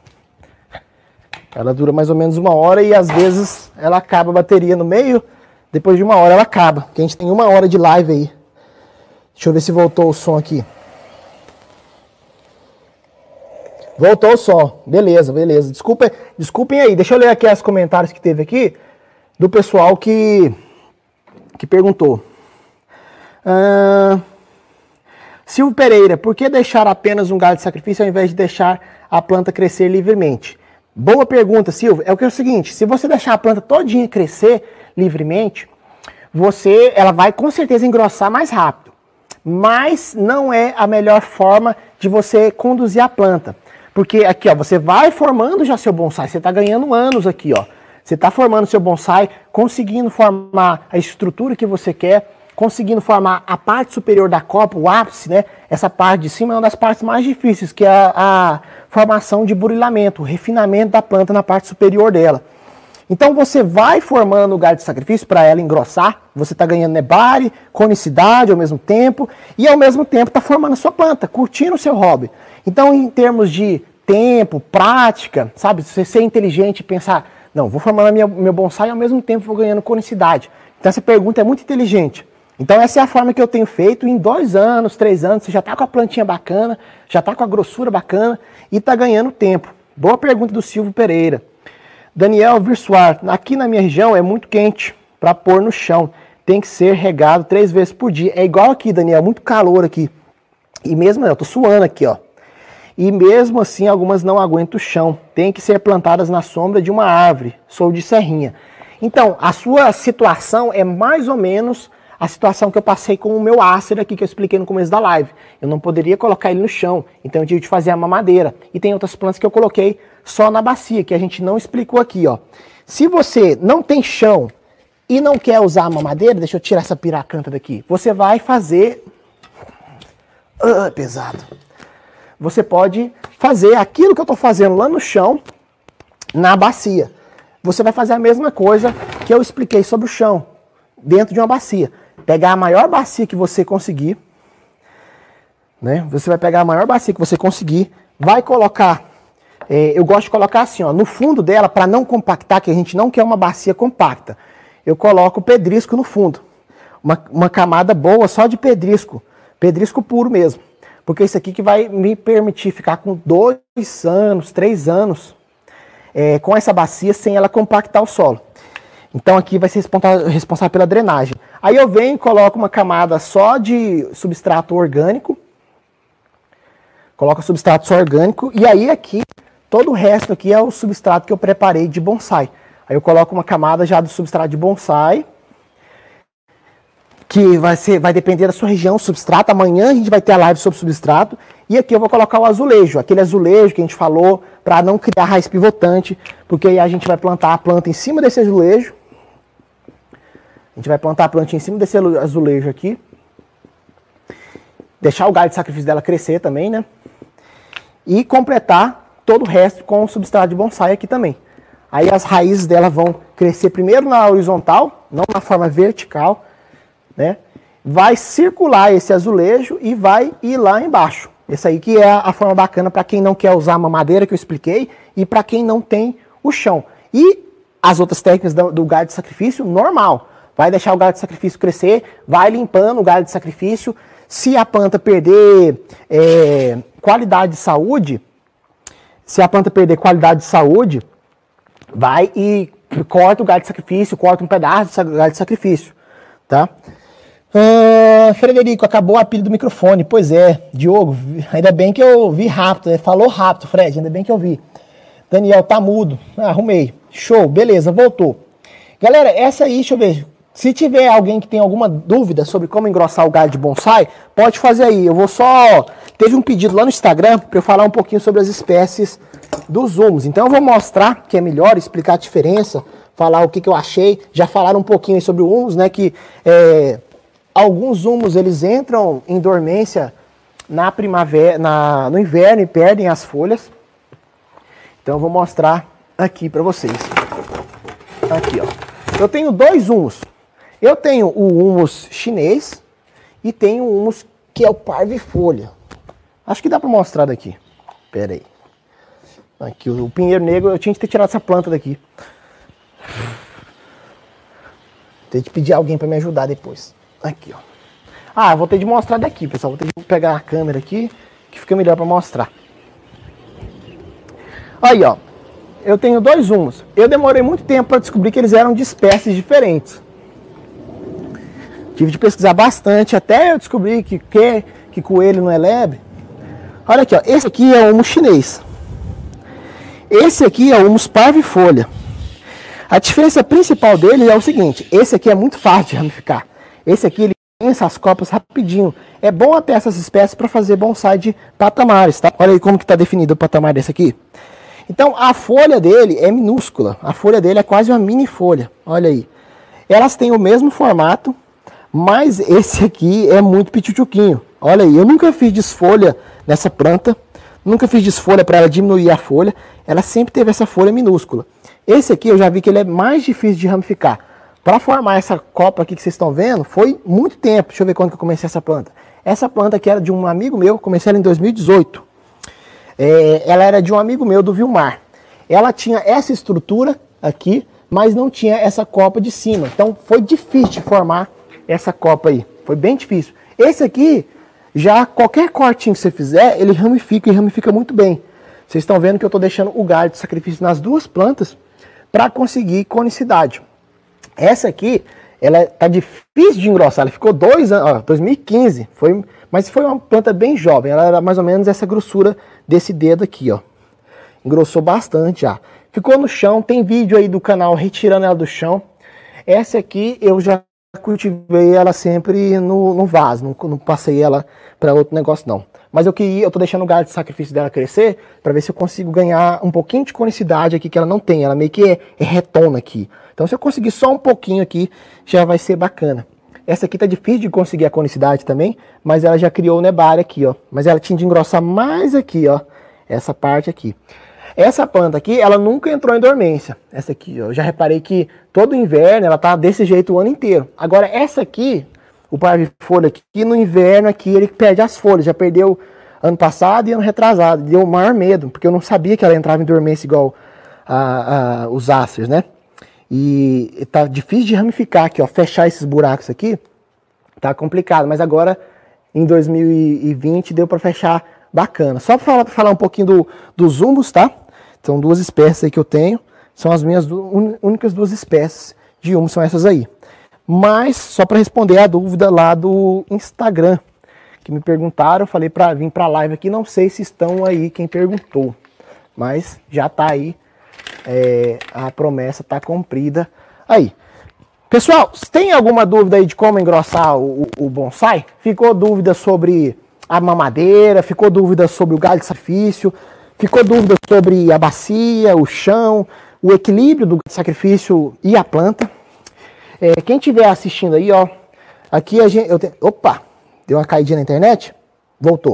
A: Ela dura mais ou menos uma hora e às vezes ela acaba a bateria no meio. Depois de uma hora ela acaba. Porque a gente tem uma hora de live aí. Deixa eu ver se voltou o som aqui. Voltou o som. Beleza, beleza. Desculpem, desculpem aí. Deixa eu ler aqui os comentários que teve aqui do pessoal que, que perguntou. Ah, Silvio Pereira, por que deixar apenas um galho de sacrifício ao invés de deixar a planta crescer livremente? Boa pergunta, Silvio. É o que é o seguinte, se você deixar a planta todinha crescer livremente, você, ela vai com certeza engrossar mais rápido. Mas não é a melhor forma de você conduzir a planta. Porque aqui, ó, você vai formando já seu bonsai, você está ganhando anos aqui, ó. Você está formando seu bonsai, conseguindo formar a estrutura que você quer, conseguindo formar a parte superior da copa, o ápice, né? Essa parte de cima é uma das partes mais difíceis, que é a, a formação de burilamento, o refinamento da planta na parte superior dela. Então você vai formando o galho de sacrifício para ela engrossar, você está ganhando nebare, conicidade ao mesmo tempo, e ao mesmo tempo está formando a sua planta, curtindo o seu hobby. Então em termos de tempo, prática, sabe, você ser inteligente e pensar, não, vou formando a minha, meu bonsai e ao mesmo tempo vou ganhando conicidade. Então essa pergunta é muito inteligente. Então essa é a forma que eu tenho feito, em dois anos, três anos, você já está com a plantinha bacana, já está com a grossura bacana e está ganhando tempo. Boa pergunta do Silvio Pereira. Daniel Virsuar, aqui na minha região é muito quente para pôr no chão, tem que ser regado três vezes por dia. É igual aqui, Daniel, muito calor aqui. E mesmo, eu tô suando aqui, ó. E mesmo assim algumas não aguentam o chão, tem que ser plantadas na sombra de uma árvore, sou de Serrinha. Então, a sua situação é mais ou menos a situação que eu passei com o meu ácer aqui, que eu expliquei no começo da live. Eu não poderia colocar ele no chão, então eu tive de fazer a mamadeira. E tem outras plantas que eu coloquei só na bacia, que a gente não explicou aqui, ó. Se você não tem chão e não quer usar a mamadeira, deixa eu tirar essa piracanta daqui, você vai fazer... Ah, pesado. Você pode fazer aquilo que eu estou fazendo lá no chão, na bacia. Você vai fazer a mesma coisa que eu expliquei sobre o chão. dentro de uma bacia. Pegar a maior bacia que você conseguir, né? Você vai pegar a maior bacia que você conseguir, vai colocar, é, eu gosto de colocar assim, ó, no fundo dela, para não compactar, que a gente não quer uma bacia compacta. Eu coloco pedrisco no fundo. Uma, uma camada boa só de pedrisco. Pedrisco puro mesmo. Porque isso aqui que vai me permitir ficar com dois anos, três anos é, com essa bacia sem ela compactar o solo. Então aqui vai ser responsável pela drenagem. Aí eu venho e coloco uma camada só de substrato orgânico. Coloco substrato só orgânico. E aí aqui, todo o resto aqui é o substrato que eu preparei de bonsai. Aí eu coloco uma camada já do substrato de bonsai. Que vai, ser, vai depender da sua região, substrato. Amanhã a gente vai ter a live sobre substrato. E aqui eu vou colocar o azulejo. Aquele azulejo que a gente falou para não criar raiz pivotante. Porque aí a gente vai plantar a planta em cima desse azulejo. A gente vai plantar a plantinha em cima desse azulejo aqui. Deixar o galho de sacrifício dela crescer também, né? E completar todo o resto com o substrato de bonsai aqui também. Aí as raízes dela vão crescer primeiro na horizontal, não na forma vertical, né? Vai circular esse azulejo e vai ir lá embaixo. Essa aí que é a forma bacana para quem não quer usar uma madeira que eu expliquei e para quem não tem o chão. E as outras técnicas do, do galho de sacrifício, normal. Vai deixar o galho de sacrifício crescer, vai limpando o galho de sacrifício. Se a planta perder é, qualidade de saúde, se a planta perder qualidade de saúde, vai e corta o galho de sacrifício, corta um pedaço do galho de sacrifício, tá? Ah, Frederico, acabou a pilha do microfone. Pois é, Diogo, ainda bem que eu vi rápido, falou rápido, Fred, ainda bem que eu vi. Daniel, tá mudo. Ah, arrumei. Show, beleza, voltou. Galera, essa aí, deixa eu ver. Se tiver alguém que tem alguma dúvida sobre como engrossar o galho de bonsai, pode fazer aí. Eu vou só... Teve um pedido lá no Instagram para eu falar um pouquinho sobre as espécies dos humos. Então eu vou mostrar que é melhor, explicar a diferença, falar o que, que eu achei. Já falaram um pouquinho sobre o humus, né? Que é, alguns humos eles entram em dormência na primavera, na, no inverno e perdem as folhas. Então eu vou mostrar aqui para vocês. Aqui, ó. Eu tenho dois humus. Eu tenho o humus chinês e tenho o humus que é o parvifolha. Acho que dá para mostrar daqui. Pera aí. Aqui, o pinheiro negro, eu tinha que ter tirado essa planta daqui. Tem que pedir alguém para me ajudar depois. Aqui, ó. Ah, vou ter de mostrar daqui, pessoal. Vou ter de pegar a câmera aqui, que fica melhor para mostrar. Aí, ó. Eu tenho dois humus. Eu demorei muito tempo para descobrir que eles eram de espécies diferentes. Tive de pesquisar bastante, até eu descobrir que, que, que coelho não é lebre. Olha aqui, ó. Esse aqui é o humus chinês. Esse aqui é o humus parvifolha. A diferença principal dele é o seguinte. Esse aqui é muito fácil de ramificar. Esse aqui, ele tem essas copas rapidinho. É bom até essas espécies para fazer bonsai de patamares, tá? Olha aí como que está definido o patamar desse aqui. Então, a folha dele é minúscula. A folha dele é quase uma mini folha. Olha aí. Elas têm o mesmo formato, mas esse aqui é muito pituchuquinho. Olha aí, eu nunca fiz desfolha nessa planta. Nunca fiz desfolha para ela diminuir a folha. Ela sempre teve essa folha minúscula. Esse aqui eu já vi que ele é mais difícil de ramificar. Para formar essa copa aqui que vocês estão vendo, foi muito tempo. Deixa eu ver quando que eu comecei essa planta. Essa planta aqui era de um amigo meu, comecei ela em dois mil e dezoito. É, ela era de um amigo meu, do Vilmar. Ela tinha essa estrutura aqui, mas não tinha essa copa de cima. Então foi difícil de formar essa copa aí. Foi bem difícil. Esse aqui, já qualquer cortinho que você fizer, ele ramifica e ramifica muito bem. Vocês estão vendo que eu estou deixando o galho de sacrifício nas duas plantas para conseguir conicidade. Essa aqui, ela tá difícil de engrossar. Ela ficou dois anos, ó, dois mil e quinze, foi, mas foi uma planta bem jovem. Ela era mais ou menos essa grossura desse dedo aqui, ó. Engrossou bastante já. Ficou no chão, tem vídeo aí do canal retirando ela do chão. Essa aqui eu já cultivei ela sempre no, no vaso, não, não passei ela para outro negócio não. Mas eu queria, eu tô deixando o galho de sacrifício dela crescer para ver se eu consigo ganhar um pouquinho de conicidade aqui que ela não tem. Ela meio que é, é retona aqui. Então se eu conseguir só um pouquinho aqui, já vai ser bacana. Essa aqui tá difícil de conseguir a conicidade também, mas ela já criou o nebário aqui, ó. Mas ela tinha de engrossar mais aqui, ó. Essa parte aqui. Essa planta aqui, ela nunca entrou em dormência. Essa aqui, ó, eu já reparei que todo inverno ela tá desse jeito o ano inteiro. Agora, essa aqui, o parvifolha aqui, no inverno aqui, ele perde as folhas. Já perdeu ano passado e ano retrasado. Deu o maior medo, porque eu não sabia que ela entrava em dormência igual a, a, os áceros, né? E tá difícil de ramificar aqui, ó. Fechar esses buracos aqui, tá complicado. Mas agora, em dois mil e vinte, deu para fechar bacana. Só para falar, falar um pouquinho do, dos humus, tá? São duas espécies aí que eu tenho. São as minhas du únicas duas espécies de humus, são essas aí. Mas, só para responder a dúvida lá do Instagram, que me perguntaram, eu falei para vir para a live aqui, não sei se estão aí quem perguntou, mas já tá aí, é, a promessa tá cumprida aí. Pessoal, tem alguma dúvida aí de como engrossar o, o bonsai? Ficou dúvida sobre a mamadeira, ficou dúvida sobre o galho de sacrifício, ficou dúvida sobre a bacia, o chão, o equilíbrio do sacrifício e a planta? É, quem estiver assistindo aí, ó, aqui a gente, eu tenho, opa, deu uma caidinha na internet, voltou.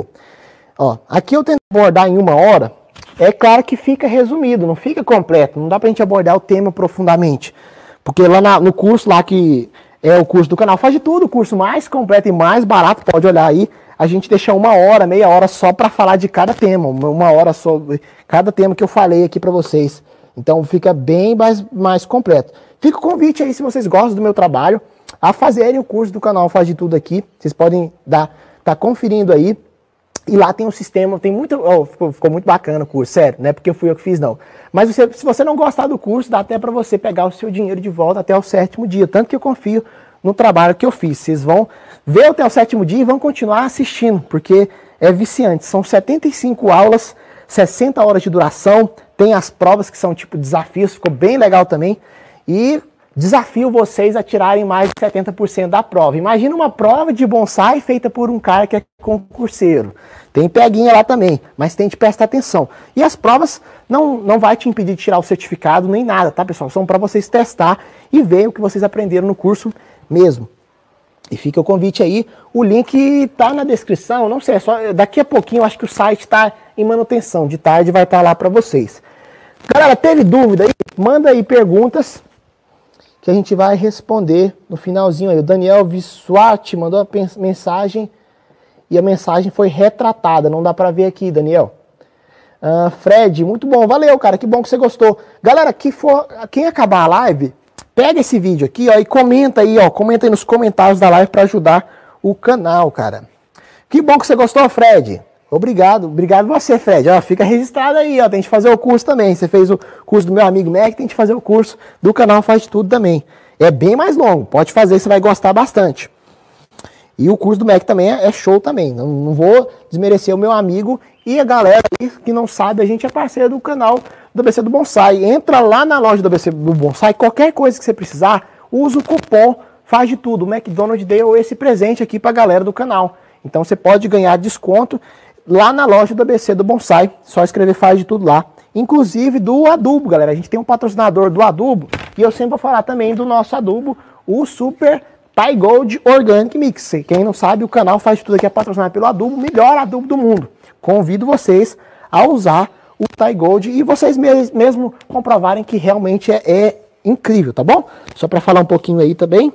A: Ó, aqui eu tento abordar em uma hora, é claro que fica resumido, não fica completo, não dá pra gente abordar o tema profundamente, porque lá na, no curso lá que é o curso do canal Faz de Tudo, o curso mais completo e mais barato, pode olhar aí, a gente deixa uma hora, meia hora só para falar de cada tema, uma hora sobre cada tema que eu falei aqui para vocês. Então fica bem mais, mais completo. Fica o convite aí, se vocês gostam do meu trabalho, a fazerem o curso do canal Faz de Tudo aqui. Vocês podem dar, tá conferindo aí. E lá tem um sistema, tem muito, oh, ficou, ficou muito bacana o curso, sério, não é porque eu fui eu que fiz não. Mas você, se você não gostar do curso, dá até para você pegar o seu dinheiro de volta até o sétimo dia, tanto que eu confio no trabalho que eu fiz. Vocês vão ver até o sétimo dia e vão continuar assistindo, porque é viciante. São setenta e cinco aulas, sessenta horas de duração, tem as provas que são tipo desafios, ficou bem legal também. E desafio vocês a tirarem mais de setenta por cento da prova. Imagina uma prova de bonsai feita por um cara que é concurseiro. Tem peguinha lá também, mas tem que prestar atenção. E as provas não, não vai te impedir de tirar o certificado nem nada, tá, pessoal? São para vocês testar e ver o que vocês aprenderam no curso mesmo. E fica o convite aí, o link tá na descrição, não sei, é só daqui a pouquinho eu acho que o site tá em manutenção, de tarde vai estar lá para vocês. Galera, teve dúvida aí? Manda aí perguntas que a gente vai responder no finalzinho aí. O Daniel Vissuati mandou a mensagem e a mensagem foi retratada, não dá para ver aqui, Daniel. Uh, Fred, muito bom, valeu, cara, que bom que você gostou. Galera, que for, quem acabar a live, pega esse vídeo aqui, ó, e comenta aí, ó, comenta aí nos comentários da live para ajudar o canal, cara. Que bom que você gostou, Fred. Obrigado, obrigado você, Fred. Ó, fica registrado aí, ó, tem que fazer o curso também. Você fez o curso do meu amigo Mac, tem que fazer o curso do canal Faz de Tudo também. É bem mais longo, pode fazer, você vai gostar bastante. E o curso do Mac também é, é show também. Não, não vou desmerecer o meu amigo e a galera aí que não sabe, a gente é parceiro do canal do A B C do Bonsai. Entra lá na loja do A B C do Bonsai, qualquer coisa que você precisar, usa o cupom Faz de Tudo. O McDonald's deu esse presente aqui pra galera do canal. Então você pode ganhar desconto lá na loja do A B C do Bonsai, só escrever Faz de Tudo lá. Inclusive do adubo, galera. A gente tem um patrocinador do adubo e eu sempre vou falar também do nosso adubo, o Super Thai Gold Organic Mix. Quem não sabe, o canal Faz de Tudo aqui é patrocinado pelo adubo, melhor adubo do mundo. Convido vocês a usar o Thai Gold e vocês mesmo comprovarem que realmente é, é incrível, tá bom? Só para falar um pouquinho aí também.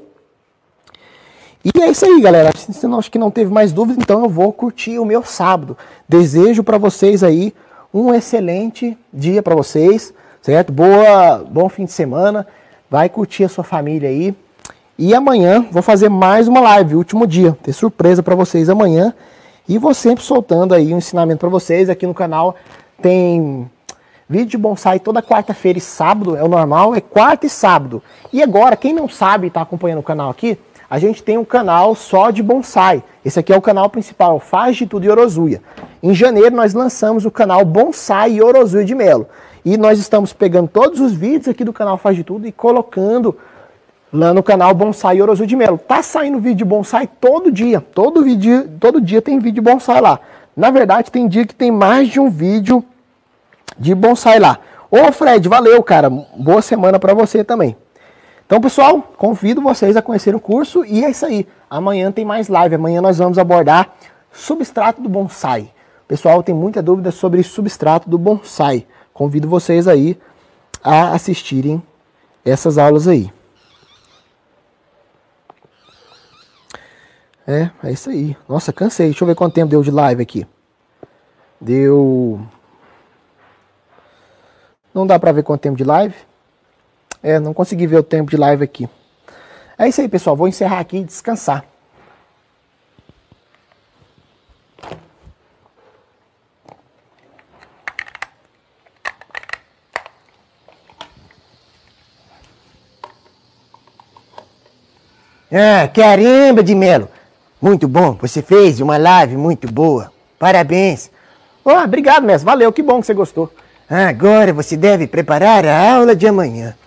A: E é isso aí, galera. Se não, acho que não teve mais dúvidas, então eu vou curtir o meu sábado. Desejo para vocês aí um excelente dia para vocês, certo? Boa, bom fim de semana. Vai curtir a sua família aí. E amanhã vou fazer mais uma live, último dia. Ter surpresa para vocês amanhã. E vou sempre soltando aí um ensinamento para vocês. Aqui no canal tem vídeo de bonsai toda quarta-feira e sábado, é o normal, é quarta e sábado. E agora, quem não sabe e está acompanhando o canal aqui, a gente tem um canal só de bonsai. Esse aqui é o canal principal, Faz de Tudo Yorozuya. Em janeiro nós lançamos o canal Bonsai Yorozuya de Melo. E nós estamos pegando todos os vídeos aqui do canal Faz de Tudo e colocando lá no canal Bonsai Yorozuya de Melo. Tá saindo vídeo de bonsai todo dia. Todo, vídeo, todo dia tem vídeo de bonsai lá. Na verdade, tem dia que tem mais de um vídeo de bonsai lá. Ô Fred, valeu, cara. Boa semana para você também. Então, pessoal, convido vocês a conhecer o curso e é isso aí. Amanhã tem mais live. Amanhã nós vamos abordar substrato do bonsai. Pessoal, tem muita dúvida sobre substrato do bonsai. convido vocês aí a assistirem essas aulas aí. É, é isso aí. Nossa, cansei. Deixa eu ver quanto tempo deu de live aqui. Deu... Não dá pra ver quanto tempo de live. É, não consegui ver o tempo de live aqui. É isso aí, pessoal. Vou encerrar aqui e descansar.
B: Ah, caramba, de Melo. Muito bom, você fez uma live muito boa. Parabéns.
A: Oh, obrigado, mestre. Valeu, que bom que você gostou.
B: Agora você deve preparar a aula de amanhã.